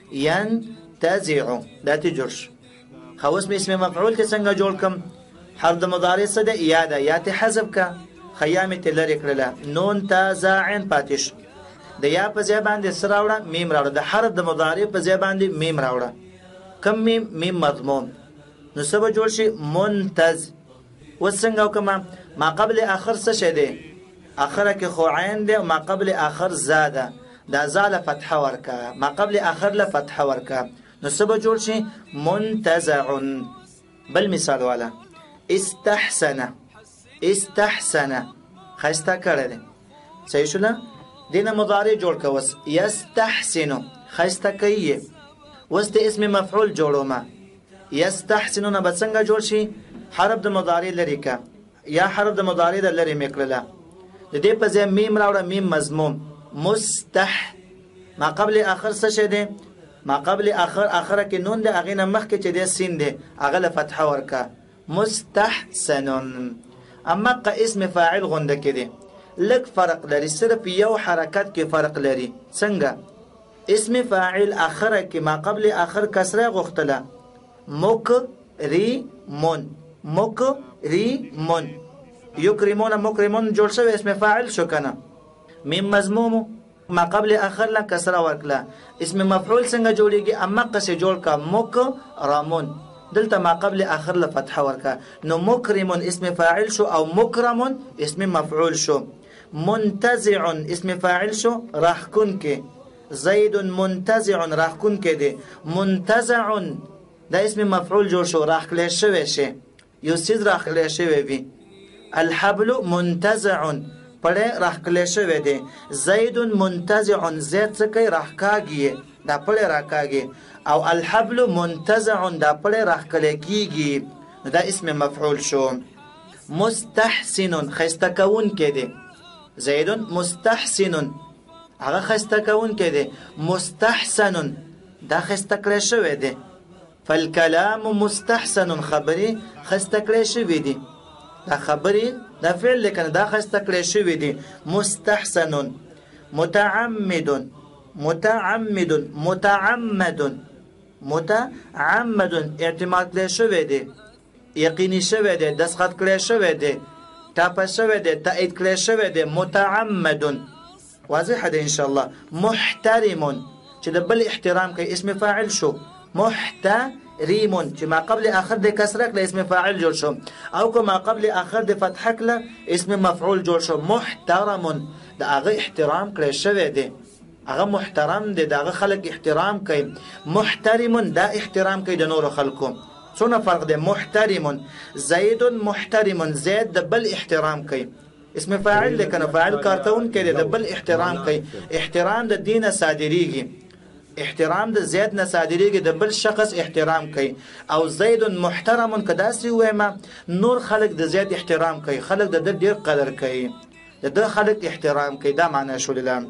ينتزع دا ته جوړ شي. خو اسم مفعول ته څنګه جوړ کم؟ حرف د مضارع څه ده؟ یا ده یا ته حذف کا. خیامه ته لری کړله نون تا زاعن پاتش. د یا په ځای باندې سره راوړه میم راوړه. د حرف د مضارع په ځای باندې میم راوړه. کم میم؟ میم مضموم. نو سبا جوړ شي منتز. وڅنګه وکما؟ ما قبل اخر څه شه ده؟ اخره کې خو عین ده. ما قبل اخر زاده دا زاله فتحه ورکا. ما قبل اخر له فتحه ورکا. نو سبا جوړ شي منتزع. بل مثال والا استحسن. استحسن خسته کړه ده. صحیح شو نه؟ دینه مضارع جوړ کوس. یستحسن خسته کوي. وست اسم مفعول جوړوما. یستحسنون به څنګه جوړ شي؟ حرف د مضارع لري کا یا حرف د مضارع د لري میکړه. د دې په ځای میم راوړه میم مضموم. مستح ما قبل اخر څه شه ده؟ ما قبل اخر اخره کې نون ده اغه نه مخ کې چې ده سین ده اغه له فتحه ورکا. مستحسن. اما ق اسم فاعل غنده کې ده لک فرق لري. صرف یو حرکت کې فرق لري. څنګه؟ اسم فاعل اخره کې ما قبل اخر کسره غختله مکرمون مکرمون یکرمون مکرمون جوړ شوی اسم فاعل شو کنه میم مضموم ما قبل اخر لا کسره ورکله اسم مفعول څنګه جوړیږي اما قصه جوړ کا مکرمون دلته ما قبل اخر له فتح ورکا نو مکرمون اسم فاعل شو او مکرمون اسم مفعول شو منتزع اسم فاعل شو راح كن کې زید منتزع راح كن کې دي منتزع دا اسم مفعول جوړ شو راح کله شوی شي یو سید راح کله شوی وي الحبل منتزع پړې راح کله شوی دي زید منتزع زید څه کوي راح کاږي دا پړې راکاږي او الحبل منتزع دا پړې راح کله کیږي دا اسم مفعول شو مستحسن خستکون کې دي زید مستحسن هغه خستکون کې دي مستحسن دا خستکړې شوی دي فالكلام مستحسن خبري خستکړې شوی دي دا خبري دا فعل لکه دا خستکړې شوی دي مستحسن متعمد متعمد متعمد متعمد اعتماد کړې شوی دي یقیني شوی دي دسخط کړې شوی دي تاپ شوی دي تایید کړې شوی دي متعمد واضح ده ان شاء الله محترم چې د بل احترام کوي اسم فاعل شو محترم چې ما قبل اخر د کسره کله اسم فاعل جوړ شو او که ما قبل اخر د فتح کله اسم مفعول جوړ شو محترم دا هغه احترام کړی شوی دی هغه محترم دی دا هغه خلک احترام کوي محترم دا احترام کوي د نور خلکو څونه فرق دی محترم زید محترم زید د بل احترام کوي اسم فاعل لکنه فاعل کارتون کې د بل احترام کوي احترام د دین صادریږي احترام د زید نه صادریږي د بل شخص احترام کوي او زید محترم کدا سی وایما نور خلق د زید احترام کوي خلق د ډیر قدر کوي د خلق احترام کوي دا معنی شو لله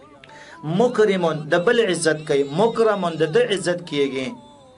مکرم د بل عزت کوي مکرم د عزت کیږي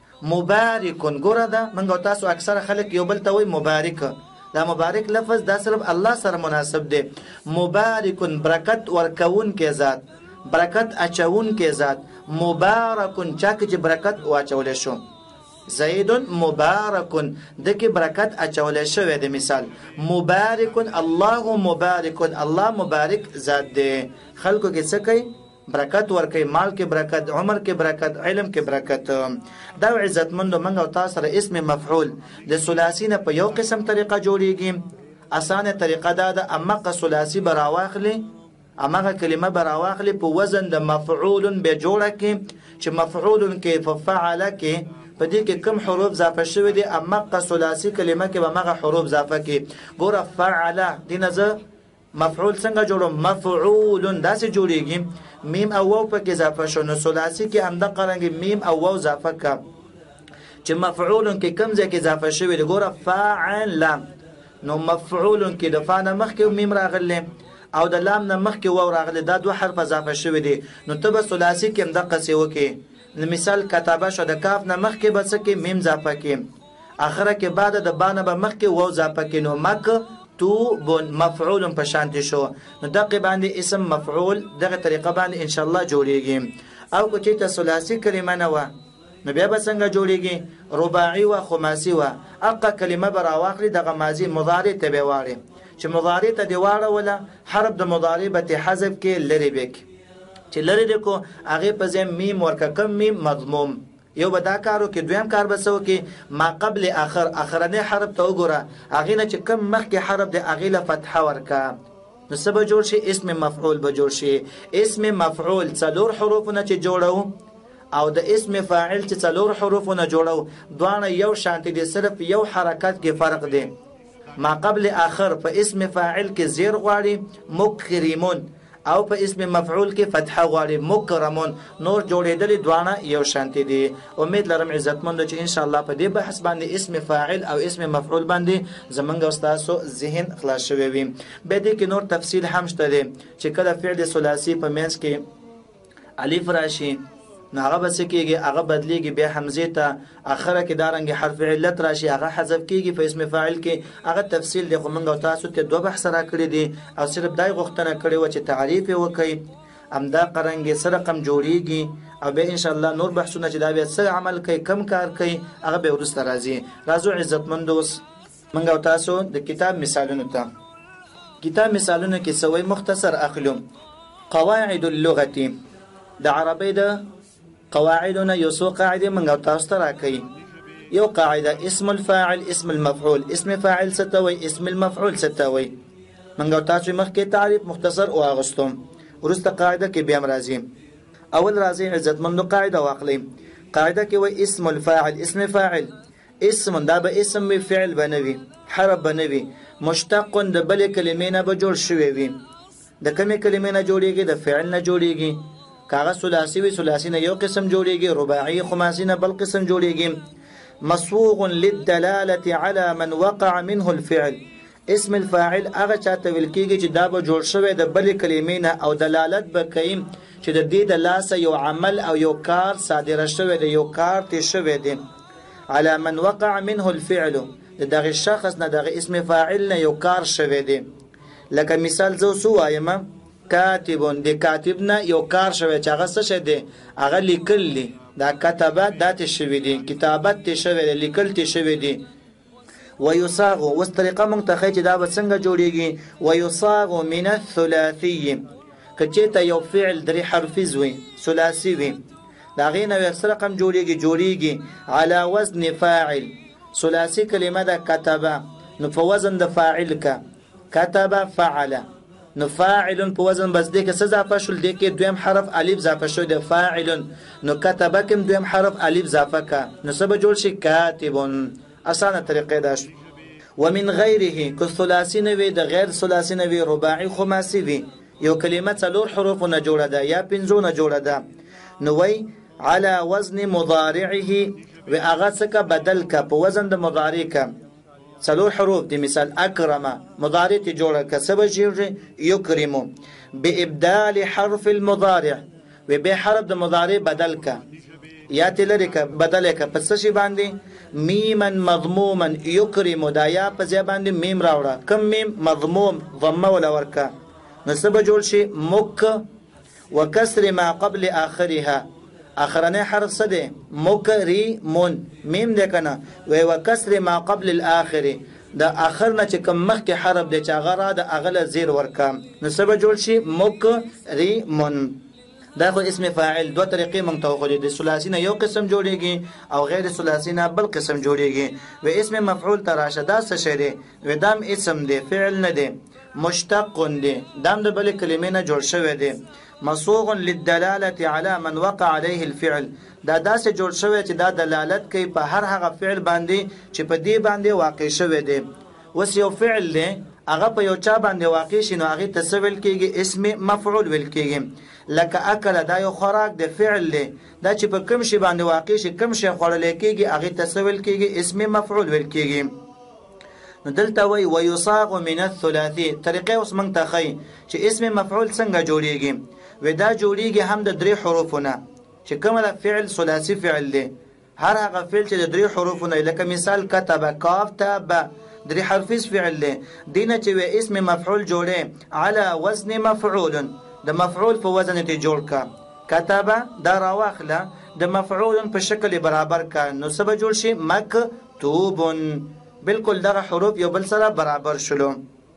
مبارک ګوره دا منګو تاسو اکثر خلق یو بل ته وای مبارک دا مبارک لفظ دا صرف الله سره مناسب دی مبارک برکت ورکون کې ذات برکت اچون کې ذات مبارکون چا کې برکت واچول شو زید مبارکون دغه برکت اچول شو د مثال مبارکون الله مبارکون الله مبارک ذات دی خلکو کې څه کوي برکت ورکي مال کې برکت عمر کې برکت علم کې برکت دا عزت مند منغه تاسو سره اسم مفعول د ثلاثی نه په یو قسم طریقه جوړیږي اسانه طریقه دا د امقه ثلاثی براواخلي امغه کلمه براواخلي په وزن د مفعول به جوړه کې چې مفعول کې ففعل کې په دې کې کم حروف اضافه شوی دي امقه ثلاثی کلمه کې به مغه حروف اضافه کې ګوره فعل دینه مفعول څنګه جوړو مفعول داسې جوړیږي میم او واو پکې اضافه شو نو ثلاثی کې هم د قرنګ میم او واو اضافه کا چې مفعول کې کم ځای کې اضافه شوی دی ګوره فاعل نو مفعول کې د فا نه مخکې میم راغلی او د لام نه مخکې واو راغلی دا دوه حرف اضافه شوی دی نو ته به ثلاثی کې هم د قصې وکې مثال کتابه شو د کاف نه مخکې به څه کې میم اضافه کې اخره کې بعد د با نه به مخکې واو اضافه کې نو مک تو بن مفعول په شانت شو نو دغه باندې اسم مفعول دغه طریقه باندې ان شاء الله جوړیږي او که چې ثلاثی کلمه نه و نو بیا به څنګه جوړیږي رباعی و خماسی و اقا کلمه بر واخلي دغه ماضی مضارع ته به واړي چې مضارع ته دی واړه ولا حرف د مضارع به حذف کې لری بک چې لری کو هغه په ځم میم ورکه کم میم مضموم یو به دا کارو کې دویم کار بسو کې ما قبل اخرنه حرف ته وګوره هغه نه چې کم مخکې حرف د هغه له فتحه ورکا نو سبا جوړ شي اسم مفعول به جوړ شي اسم مفعول څلور حروفونه چې جوړو او د اسم فاعل چې څلور حروفونه جوړو دوانه یو شانتي دي صرف یو حرکت کې فرق دی ما قبل اخر په اسم فاعل کې زیر غواړي مکرمون او په اسم مفعول کې فتحه غواړي مکرمون نور جوړېدل دوانه یو شانتي دي امید لرم عزتمند چې ان شاء الله په دې بحث باندې اسم فاعل او اسم مفعول باندې زمونږ استادو ذهن خلاص شوی وي به دې کې نور تفصیل هم شته دي چې کله فعل ثلاثي په منځ کې الف راشي نو هغه بس کېږي هغه بدلېږي به حمزه ته اخره کې دارنګ حرف علت راشي هغه حذف کېږي په اسم فاعل کې هغه تفصیل دی خو موږ تاسو ته دوه بحث را کړی دي او صرف دای غوښتنه کړې و چې تعریف وکړي امدا قرنګ سره رقم جوړیږي او به ان شاء الله نور بحثونه چې دا به څه عمل کوي کم کار کوي هغه به ورسته راځو عزتمندوس منګو تاسو د کتاب مثالونه ته کتاب مثالونه کې سوي مختصر اخلم قواعد اللغه د عربی د قواعدنا یوسو قاعده منګو تاسو ته راکړي یو قاعده اسم الفاعل اسم المفعول اسم فاعل ستوي اسم المفعول ستوي منګو تاسو مخکې تعریف مختصر او اغستم ورسته قاعده کې بیا راځي اول راځي عزتمندو قاعده واخلي قاعده کې وای اسم الفاعل اسم فاعل اسم دا به اسم وی فعل بنوي حرف بنوي مشتق د بل کلمې نه به جوړ شوی وي د کومې کلمې نه جوړیږي د فعل نه جوړیږي کاغه ثلاثي وي ثلاثي نه یو قسم جوړیږي رباعي خماسي نه بل قسم جوړیږي مصوغ للدلاله على من وقع منه الفعل اسم الفاعل هغه چاته ویل کیږي چې دا به جوړ شوی د بل کلمې نه او دلالت به کوي چې د دې د لاسه یو عمل او یو کار صادره شوی دی یو کار تی شوی دی على من وقع منه الفعل دغه شخص نه دغه اسم فاعل نه یو کار شوی دی لکه مثال زو سو وایم کاتبون د کاتب نه یو کار شوی چې هغه څه شه دی هغه لیکل دی دا کتابت دات شوی دی کتابت تی شوی دی لیکل تی شوی دی ويصاغ واسترقه منتخی چې دا به څنګه جوړیږي ويصاغ من الثلاثي کچته یو فعل درې حرفي وي ثلاثي وي دا غینه اکثر رقم جوړیږي على وزن فاعل ثلاثي کلمه ده كتب نو په وزن د فاعل کا كتب فعل نو فاعل په وزن بس دې کې څه اضافه شول دې کې دویم حرف الف اضافه شو د فاعل نو كتب کوم دویم حرف الف اضافه کا نو څه به جوړ شي کاتبون اسانه طریقې ده ومن غیره که ثلاثي نه وي د غیر ثلاثي نه وي رباعي خماسي وي یو کلمه څلور حروف نه جوړه ده یا پنځه نه جوړه ده نو وای على وزن مضارعه و هغه څخه بدل کا په وزن د مضارع کا څلور حروف د مثال اکرم مضارع ته جوړه کا سبب جوړ یکرم بابدال حرف المضارع و به حرف د مضارع بدل کا یا تلری کا بدل کا پس شي باندې میما مضموما یکرم دا یا په ځای باندې میم راوړه کم میم مضموم ضمه ولا ورکا نسبه جوړ شي مک وكسر ما قبل اخرها اخرنه حرف څه دی مکرمون میم ده کنه وكسر ما قبل الاخر دا اخر نه چې کوم مخکې حرف دی چې هغه را د اغله زیر ورکا نسبه جوړ شي مکرمون دا خو اسم فاعل دو طریقې مونږ ته خو دي ثلاثي نه یو قسم جوړیږي او غیر ثلاثي نه بل قسم جوړیږي و اسم مفعول تراشه دا څه شی دی و دام اسم دی فعل نه دی مشتق دی دام د بل کلمې نه جوړ شوی دی مصوغ للدلاله على من وقع عليه الفعل دا داسې جوړ شوی چې دا دلالت کوي په هر هغه فعل باندې چې په دې باندې واقع شوی دی وس یو فعل دی هغه په یو چا باندې واقع شي نو هغه تسویل کیږي اسم مفعول ویل کیږي لکه اکل دا یو خوراک د فعل دی دا چې په کوم شی باندې واقع شي کوم شی خوړل کیږي هغه تسویل کیږي اسم مفعول ویل کیږي نو دلته وی ويصاغ من الثلاثي طریقه اوس مونږ ته خی چې اسم مفعول څنګه جوړیږي و دا جوړیږي هم د درې حروفونه چې کومه فعل ثلاثي فعل دی هر هغه فعل چې د درې حروفونه لکه مثال كتب کاف تا ب درې حرفي فعل دی دینه چې و اسم مفعول جوړه على وزن مفعول د مفعول په وزن ته جوړ کا كتب دا راوخله د مفعول په شکل برابر کا نو سبب جوړ شي مکتوب بالکل دغه حروف یو بل سره برابر شلو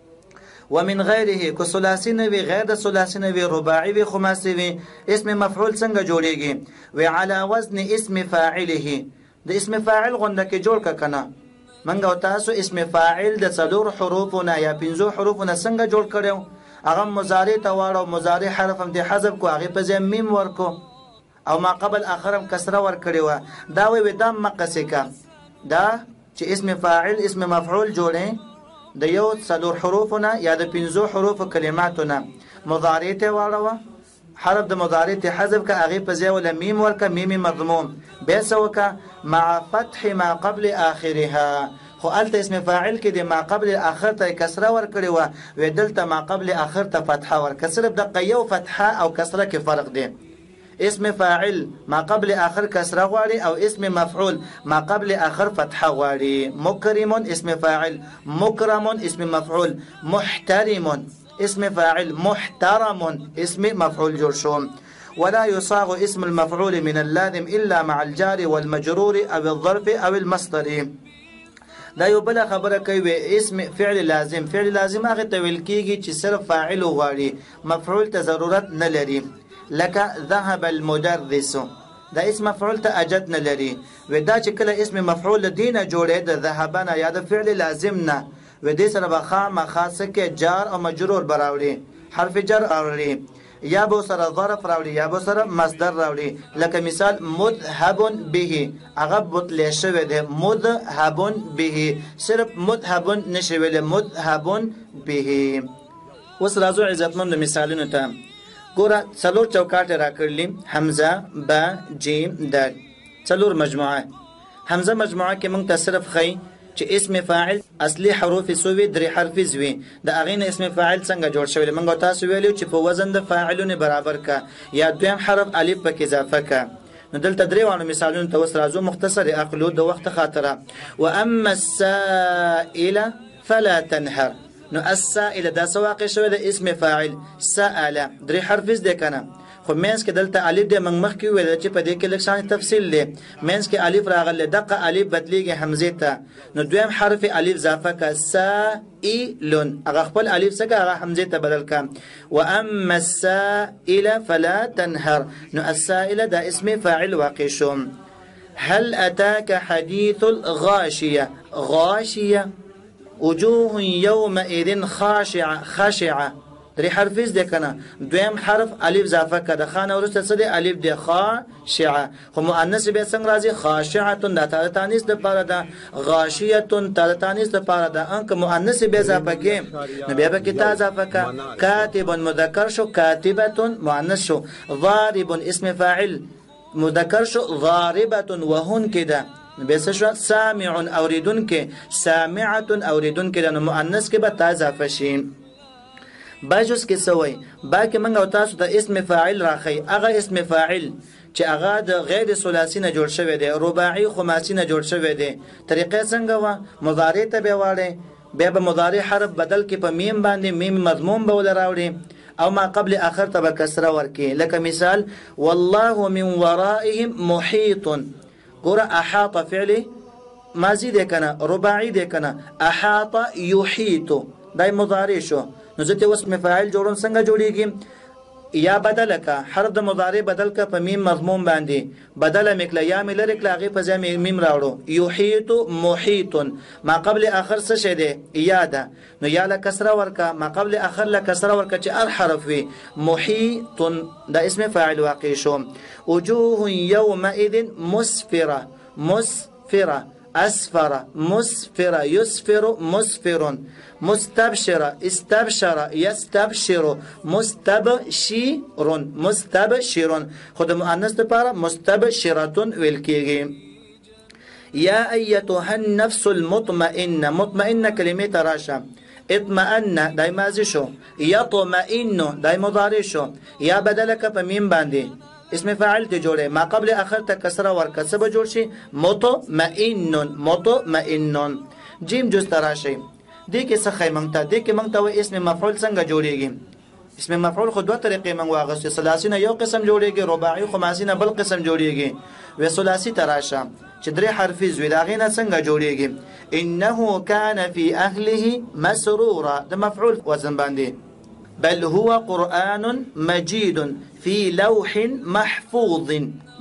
ومن غیره که ثلاثي نه وي غیر د ثلاثي نه وي رباعي وي خماسي وي اسم مفعول څنګه جوړیږي و على وزن اسم فاعله د اسم فاعل غونډه کې جوړ کا کنه منګو تاسو اسم فاعل د څلور حروفونه یا پنځو حروفونه څنګه جوړ کړو هغه مضارع ته واړو مضارع حرف هم د حذف کو هغه په ځای میم ورکو او ما قبل اخرم کسره ور کړو دا وی د مقصه کا دا چې اسم فاعل اسم مفعول جوړه د یو څلور حروفونه یا د پنځو حروف کلماتونه مضارع ته واړو حرف د مضارع ته حذف کا هغه په ځای ول میم ورکا میم مضموم به سوکا مع فتح ما قبل اخرها خو الته اسم فاعل کې د ما قبل اخر ته کسره ور کړی و دلته ما قبل اخر ته فتحه ور کسره د قیو فتحه او کسره کې فرق دی اسم فاعل ما قبل اخر کسره غواړي او اسم مفعول ما قبل اخر فتحه غواړي مکرم اسم فاعل مکرم اسم مفعول محترم اسم فاعل. محترم اسم مفعول جوړ شو. ولا يصاغ اسم المفعول من اللازم إلا مع الجار والمجرور أو الظرف أو المصدر. دا یو بل خبره کوي اسم فعل لازم. فعل لازم هغه ته ویل کیږي چې صرف فاعل غواړي، مفعول ته ضرورت نه لري. لکه ذهب المدرس، دا اسم مفعول ته اجد نه لري. و دا چې کله اسم مفعول دینه جوړې د ذهبنا یا د فعل لازم نه، و دې سره به خاصه کې جار او مجرور براوړي، حرف جر راوړي، یا به سره ظرف راوړي، یا به سره مصدر راوړي. لکه مثال مذهب به، هغه بطل شوی دی. مذهب به صرف مذهب نشي ویل، مذهب به. اوس راځو عزتمند مثالونو ته. ګوره څلور چوکاټ را کړلې، حمزه، با، جیم، دال، څلور مجموعه. حمزه مجموعه کې موږ ته صرف خی چې اسم فاعل اصلي حروف سوي درې حرفي زوي، د اغینه اسم فاعل څنګه جوړ شوی. موږ تاسو ویلو چې په وزن د فاعلونه برابر کا، یا دویم حرف الف پکې اضافه کا. نو دلته درې وانه مثالونه ته وس راځو مختصر اخلو د وخت خاطره. واما السائل فلا تنهر. نو السائل دا سواقع شوی د اسم فاعل. سأل درې حرف دې کنه، خو مینس کې دلته الف دې موږ مخکې ویل چې په دې کې لکشان تفصیل دی. مینس کې الف راغله، دغه الف بدلیږي حمزه ته، نو دویم حرف الف اضافه کا. سائل هغه خپل الف څخه هغه حمزه ته بدل کا. واما السائل فلا تنهر. نو السائل دا اسم فاعل واقع شو. هل اتاك حديث الغاشيه. غاشيه وجوه يومئذ خاشعه. خاشعه درې حرف دې کنه، دویم حرف الف اضافه کړه، خانه ورسته څه دې الف دې خاشعه. خو مؤنث به څنګه راځي؟ خاشعه د تانیث د پاره ده، غاشیه د تانیث د پاره ده. انک مؤنث به اضافه کې نو بیا به کې تا اضافه کا. کاتب مذکر شو، کاتبه مؤنث شو. ضارب اسم فاعل مذکر شو، ضاربه وهن کده بس شو. سامع اوریدون کې، سامعه اوریدون کې نو مؤنث کې به تا اضافه شي. باجوس کې سوي با کې منګ او تاسو د اسم فاعل راخی. هغه اسم فاعل چې هغه د غیر ثلاثي نه جوړ شوی دی، رباعي خماسي نه جوړ شوی دی. طریقې څنګه و؟ مضارع ته به واړې، بیا به مضارع حرف بدل کې په میم باندې میم مضموم به ول راوړي، او ما قبل اخر ته به کسره ورکی. لکه مثال والله من ورائهم محيط. ګوره احاط فعل ماضي دی کنه، رباعي دی کنه. احاط يحيط دای مضارع شو. نو ځکه اوس مفاعل جوړون څنګه جوړیږي؟ یا بدل کا، حرف د مضارع بدل کا په میم مضموم باندې، بدل میکلا یا ملر کلا غي په ځای میم راوړو. یحیط محیط، ما قبل اخر څه شه دی؟ یا ده. نو یا له کسره ورکا، ما قبل اخر له کسره ورکا چې ار حرف وي. محیط دا اسم فاعل واقع شو. وجوه يومئذ مسفره. مسفره أسفر مسفر يسفر مسفر. مستبشر استبشر يستبشر. مستبشر مستبشر. خود مؤنث لپاره مستبشرة ویل کیږي. يا أيتها النفس المطمئنة. مطمئنة کلمه تراشه. اطمئن دای ماضی شو. يطمئن دای مضارع شو. یا بدلک په میم باندې اسم فاعل ته جوړه، ما قبل اخر ته کسره ورکه څه به جوړ شي؟ مطمئن. مطمئن. جیم جز تراشی. دې کې څه خیمنګ دې کې موږ ته اسم مفعول څنګه جوړیږي؟ اسم مفعول خو دوه طریقې موږ واغسته. ثلاثي نه یو قسم جوړیږي، رباعي خماسي نه بل قسم جوړیږي. و ثلاثي تراشه چې درې حرفي زوی دا غینه څنګه جوړیږي؟ انه كان في اهله مسرورا. د مفعول وزن باندې. بل هو قرآن مجيد في لوح محفوظ.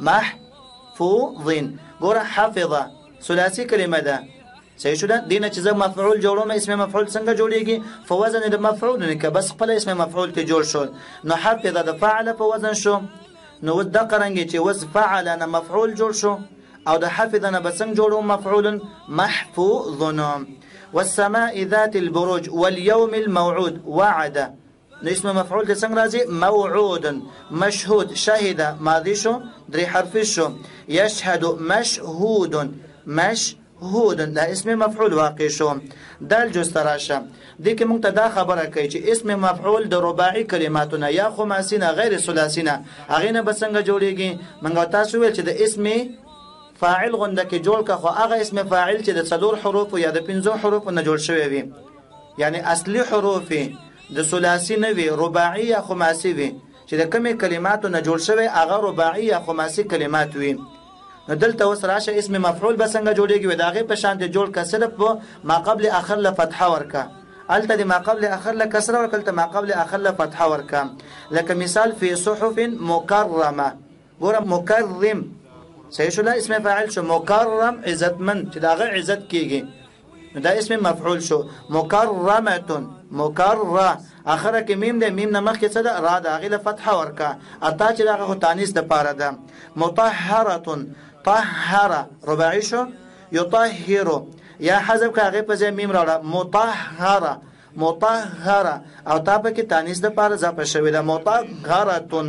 محفوظ ګوره حافظه ثلاثي کلمه ده. صحیح شو ده؟ دینه چې زه مفعول جوړوم، اسم مفعول څنګه جوړیږي؟ په وزن د مفعول نه، که بس خپل اسم مفعول ته جوړ شو. نو حافظه د فعل په وزن شو. نو د قرنګي چې وز فعل نه مفعول جوړ شو، او د حافظه نه بسنګ جوړو مفعول محفوظ. والسماء ذات البروج واليوم الموعود. وعد اسم مفعول ته څنګه راځي؟ موعود. مشهود شهد ماضي شو، درې حرف شو. يشهد مشهود. مشهود دا اسم مفعول واقع شو. دال جز تراشه. دې کې موږ ته دا خبره کوي چې اسم مفعول د رباعي کلماتونه یا خماسي نه غیر ثلاثي نه هغه نه بسنګ جوړیږي. موږ تاسو ویل چې د اسم فاعل غونډه کې جوړ کا، خو هغه اسم فاعل چې د څلور حروف یا د 5 حروف نه جوړ شوی وي، یعنی اصلي حروف د ثلاثي نه وي رباعي یا خماسي وي چې د کومې کلماتو نه جوړ شوی هغه رباعي یا خماسي کلمات وي نو دلته اوس راشه اسم مفعول به څنګه جوړیږي و د هغې په شان د جوړ که صرف په ما قبل اخر له فتحه ورکه هلته د ما قبل اخر له کسره ورکه هلته ما قبل اخر له فتحه ورکه لکه مثال فی صحف مکرمه ګوره مکرم صحیح شو اسم فاعل شو مکرم عزتمن چې د هغه عزت کیږي دا اسم مفعول شو مکرمه مکرره اخره کې میم ده میم نه مخکې څه ده را ده هغې له فتحه ورکه اتا چې د هغه خو تانیث دپاره ده مطهره طهره رباعي شو یطهرو یا حذف که هغې په ځای میم راوړه مطهره مطهره او تا پکې تانیث دپاره اضافه شوې ده مطهره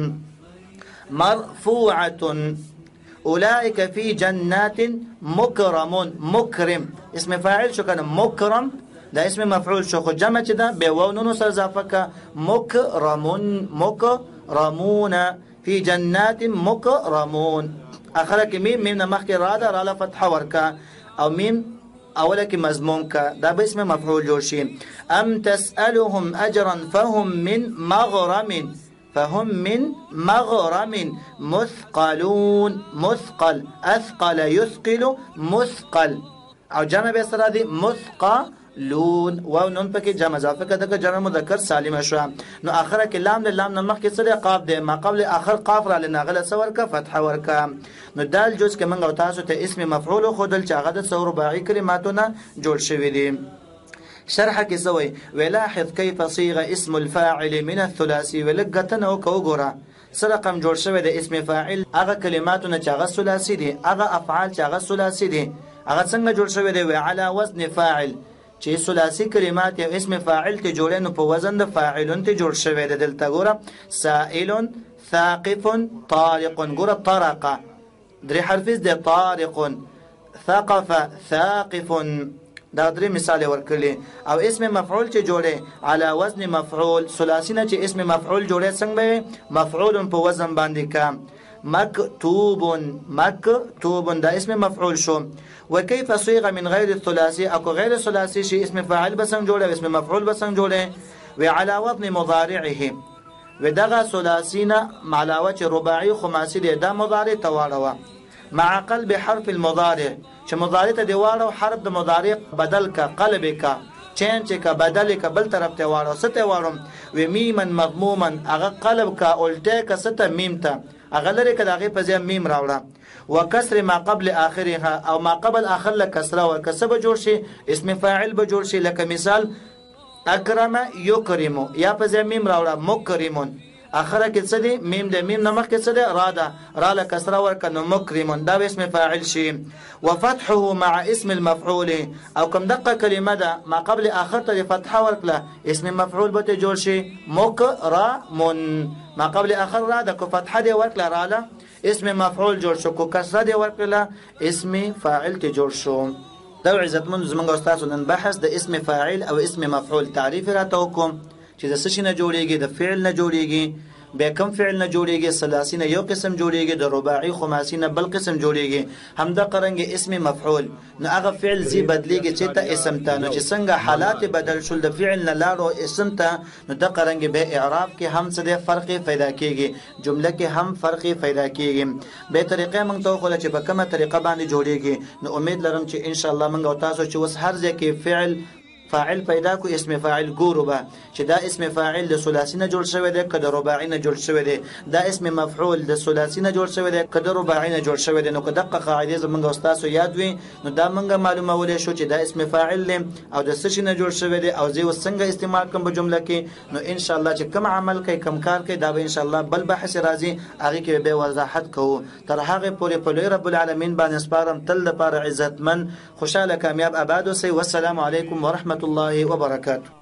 مرفوعه اولئک فی جنات مکرمون مکرم اسم فاعل شو کنه مکرم دا اسم مفعول شو خو جمع چې ده به واو نونو سره اضافه که مکرمون مکرمون فی جنات مکرمون اخره کې میم نه مخکې را ده را له فتحه ورکه او میم اوله کې مضموم که دا به اسم مفعول جوړ شي ام تسألهم اجرا فهم من مغرم مثقلون مثقل اثقل يثقل مثقل او جمع به سره دي مثقلون واو نون پکې جمع اضافه کده که جمع مذکر سالم شو نو اخره کې لام لام نه مخکې سره قاف ده ما قبل اخر قاف را لنغله سور کا فتح ورکا نو دال جز کې منغو تاسو ته اسم مفعول خودل چې هغه د څو رباعي کلماتونه جوړ شوی دي شرح کې سوی ولاحظ كيف صيغ اسم الفاعل من الثلاثي ولګتن او کو ګوره سره رقم جوړ شوی د اسم فاعل هغه کلماتونه چې هغه ثلاثي دي هغه افعال چې هغه ثلاثي دي هغه څنګه جوړ شوی دی على وزن فاعل چې ثلاثي کلمات یو اسم فاعل ته جوړې نو په وزن د فاعلون ته جوړ شوی دی دلته ګوره سائل ثاقف طارق ګوره طرق درې حرف دي طارق ثقف ثاقف دا درې مثال ورکړي او اسم مفعول چې جوړه على وزن مفعول ثلاثي نه چې اسم مفعول جوړه څنګه مفعول په وزن باندې کا مكتوب دا اسم مفعول شو وكيف صيغ من غير الثلاثي او غير الثلاثي شي اسم فاعل بسنګ جوړه اسم مفعول بسنګ جوړه وعلى وزن مضارعه ودغه ثلاثينا علاوه رباعي خماسي دا مضارع تواړه مع قلب حرف المضارع چې مضارع ته دی واړو حرف د مضارع بدل کا قلب کا چینج کا بدل کا بل طرف ته واړو ست واړم و میمن مضموما هغه قلب کا الټه کا ست میم ته هغه لري کله هغه په ځای میم راوړه وکسر ما قبل اخرها او ما قبل اخر له کسره او کسب جوړ شي اسم فاعل به جوړ شي لکه مثال اکرم یکرم یا په ځای میم راوړه مکرمون اخره کې څه دی میم د میم نمخ کې څه دی را ده را له کسره ورکنه مکرمون دا اسم فاعل شي وفتحه مع اسم المفعول او کوم دقه کلمه ده ما قبل اخر ته فتحه ورکله اسم مفعول به جوړ شي مکرمون ما قبل اخر را ده کو فتحه دی ورکله را له اسم مفعول جوړ شو کو کسره دی ورکله اسم فاعل ته جوړ شو دا عزتمن زمونږ استاد نن بحث د اسم فاعل او اسم مفعول تعریف راته وکم چې د څه نه جوړیږي د فعل نه جوړیږي به کوم فعل نه جوړیږي ثلاثي نه یو قسم جوړیږي د رباعي خماسي نه بل قسم جوړیږي همدا قرنګ اسم مفعول نو هغه فعل زی بدلیږي چې ته اسم ته نو چې څنګه حالات بدل شول د فعل نه لاړو اسم ته نو د قرنګ به اعراب کې هم څه د فرق پیدا کیږي جمله کې هم فرق پیدا کیږي به طریقې موږ ته خو چې په کومه طریقه باندې جوړیږي نو امید لرم چې ان شاء الله موږ تاسو چې وس هر ځای کې فعل فاعل پیدا کو اسم فاعل ګورو به چې دا اسم فاعل د ثلاثي نه جوړ شوی دی که د رباعي نه جوړ شوی دی دا اسم مفعول د ثلاثي نه جوړ شوی دی که د رباعي نه جوړ شوی دی نو که دقه قاعده زمونږ استاد یاد وي نو دا مونږ معلومولې شو چې دا اسم فاعل دی او د څه نه جوړ شوی دی او زه څنګه استعمال کوم په جمله کې نو ان شاء الله چې کوم عمل کوي کوم کار کوي دا به ان شاء الله بل بحث راځي هغه کې به وضاحت کوو تر هغه پورې په لوی رب العالمین باندې سپارم تل لپاره عزتمن خوشاله کامیاب آباد اوسئ والسلام علیکم ورحمت الله وبرکاته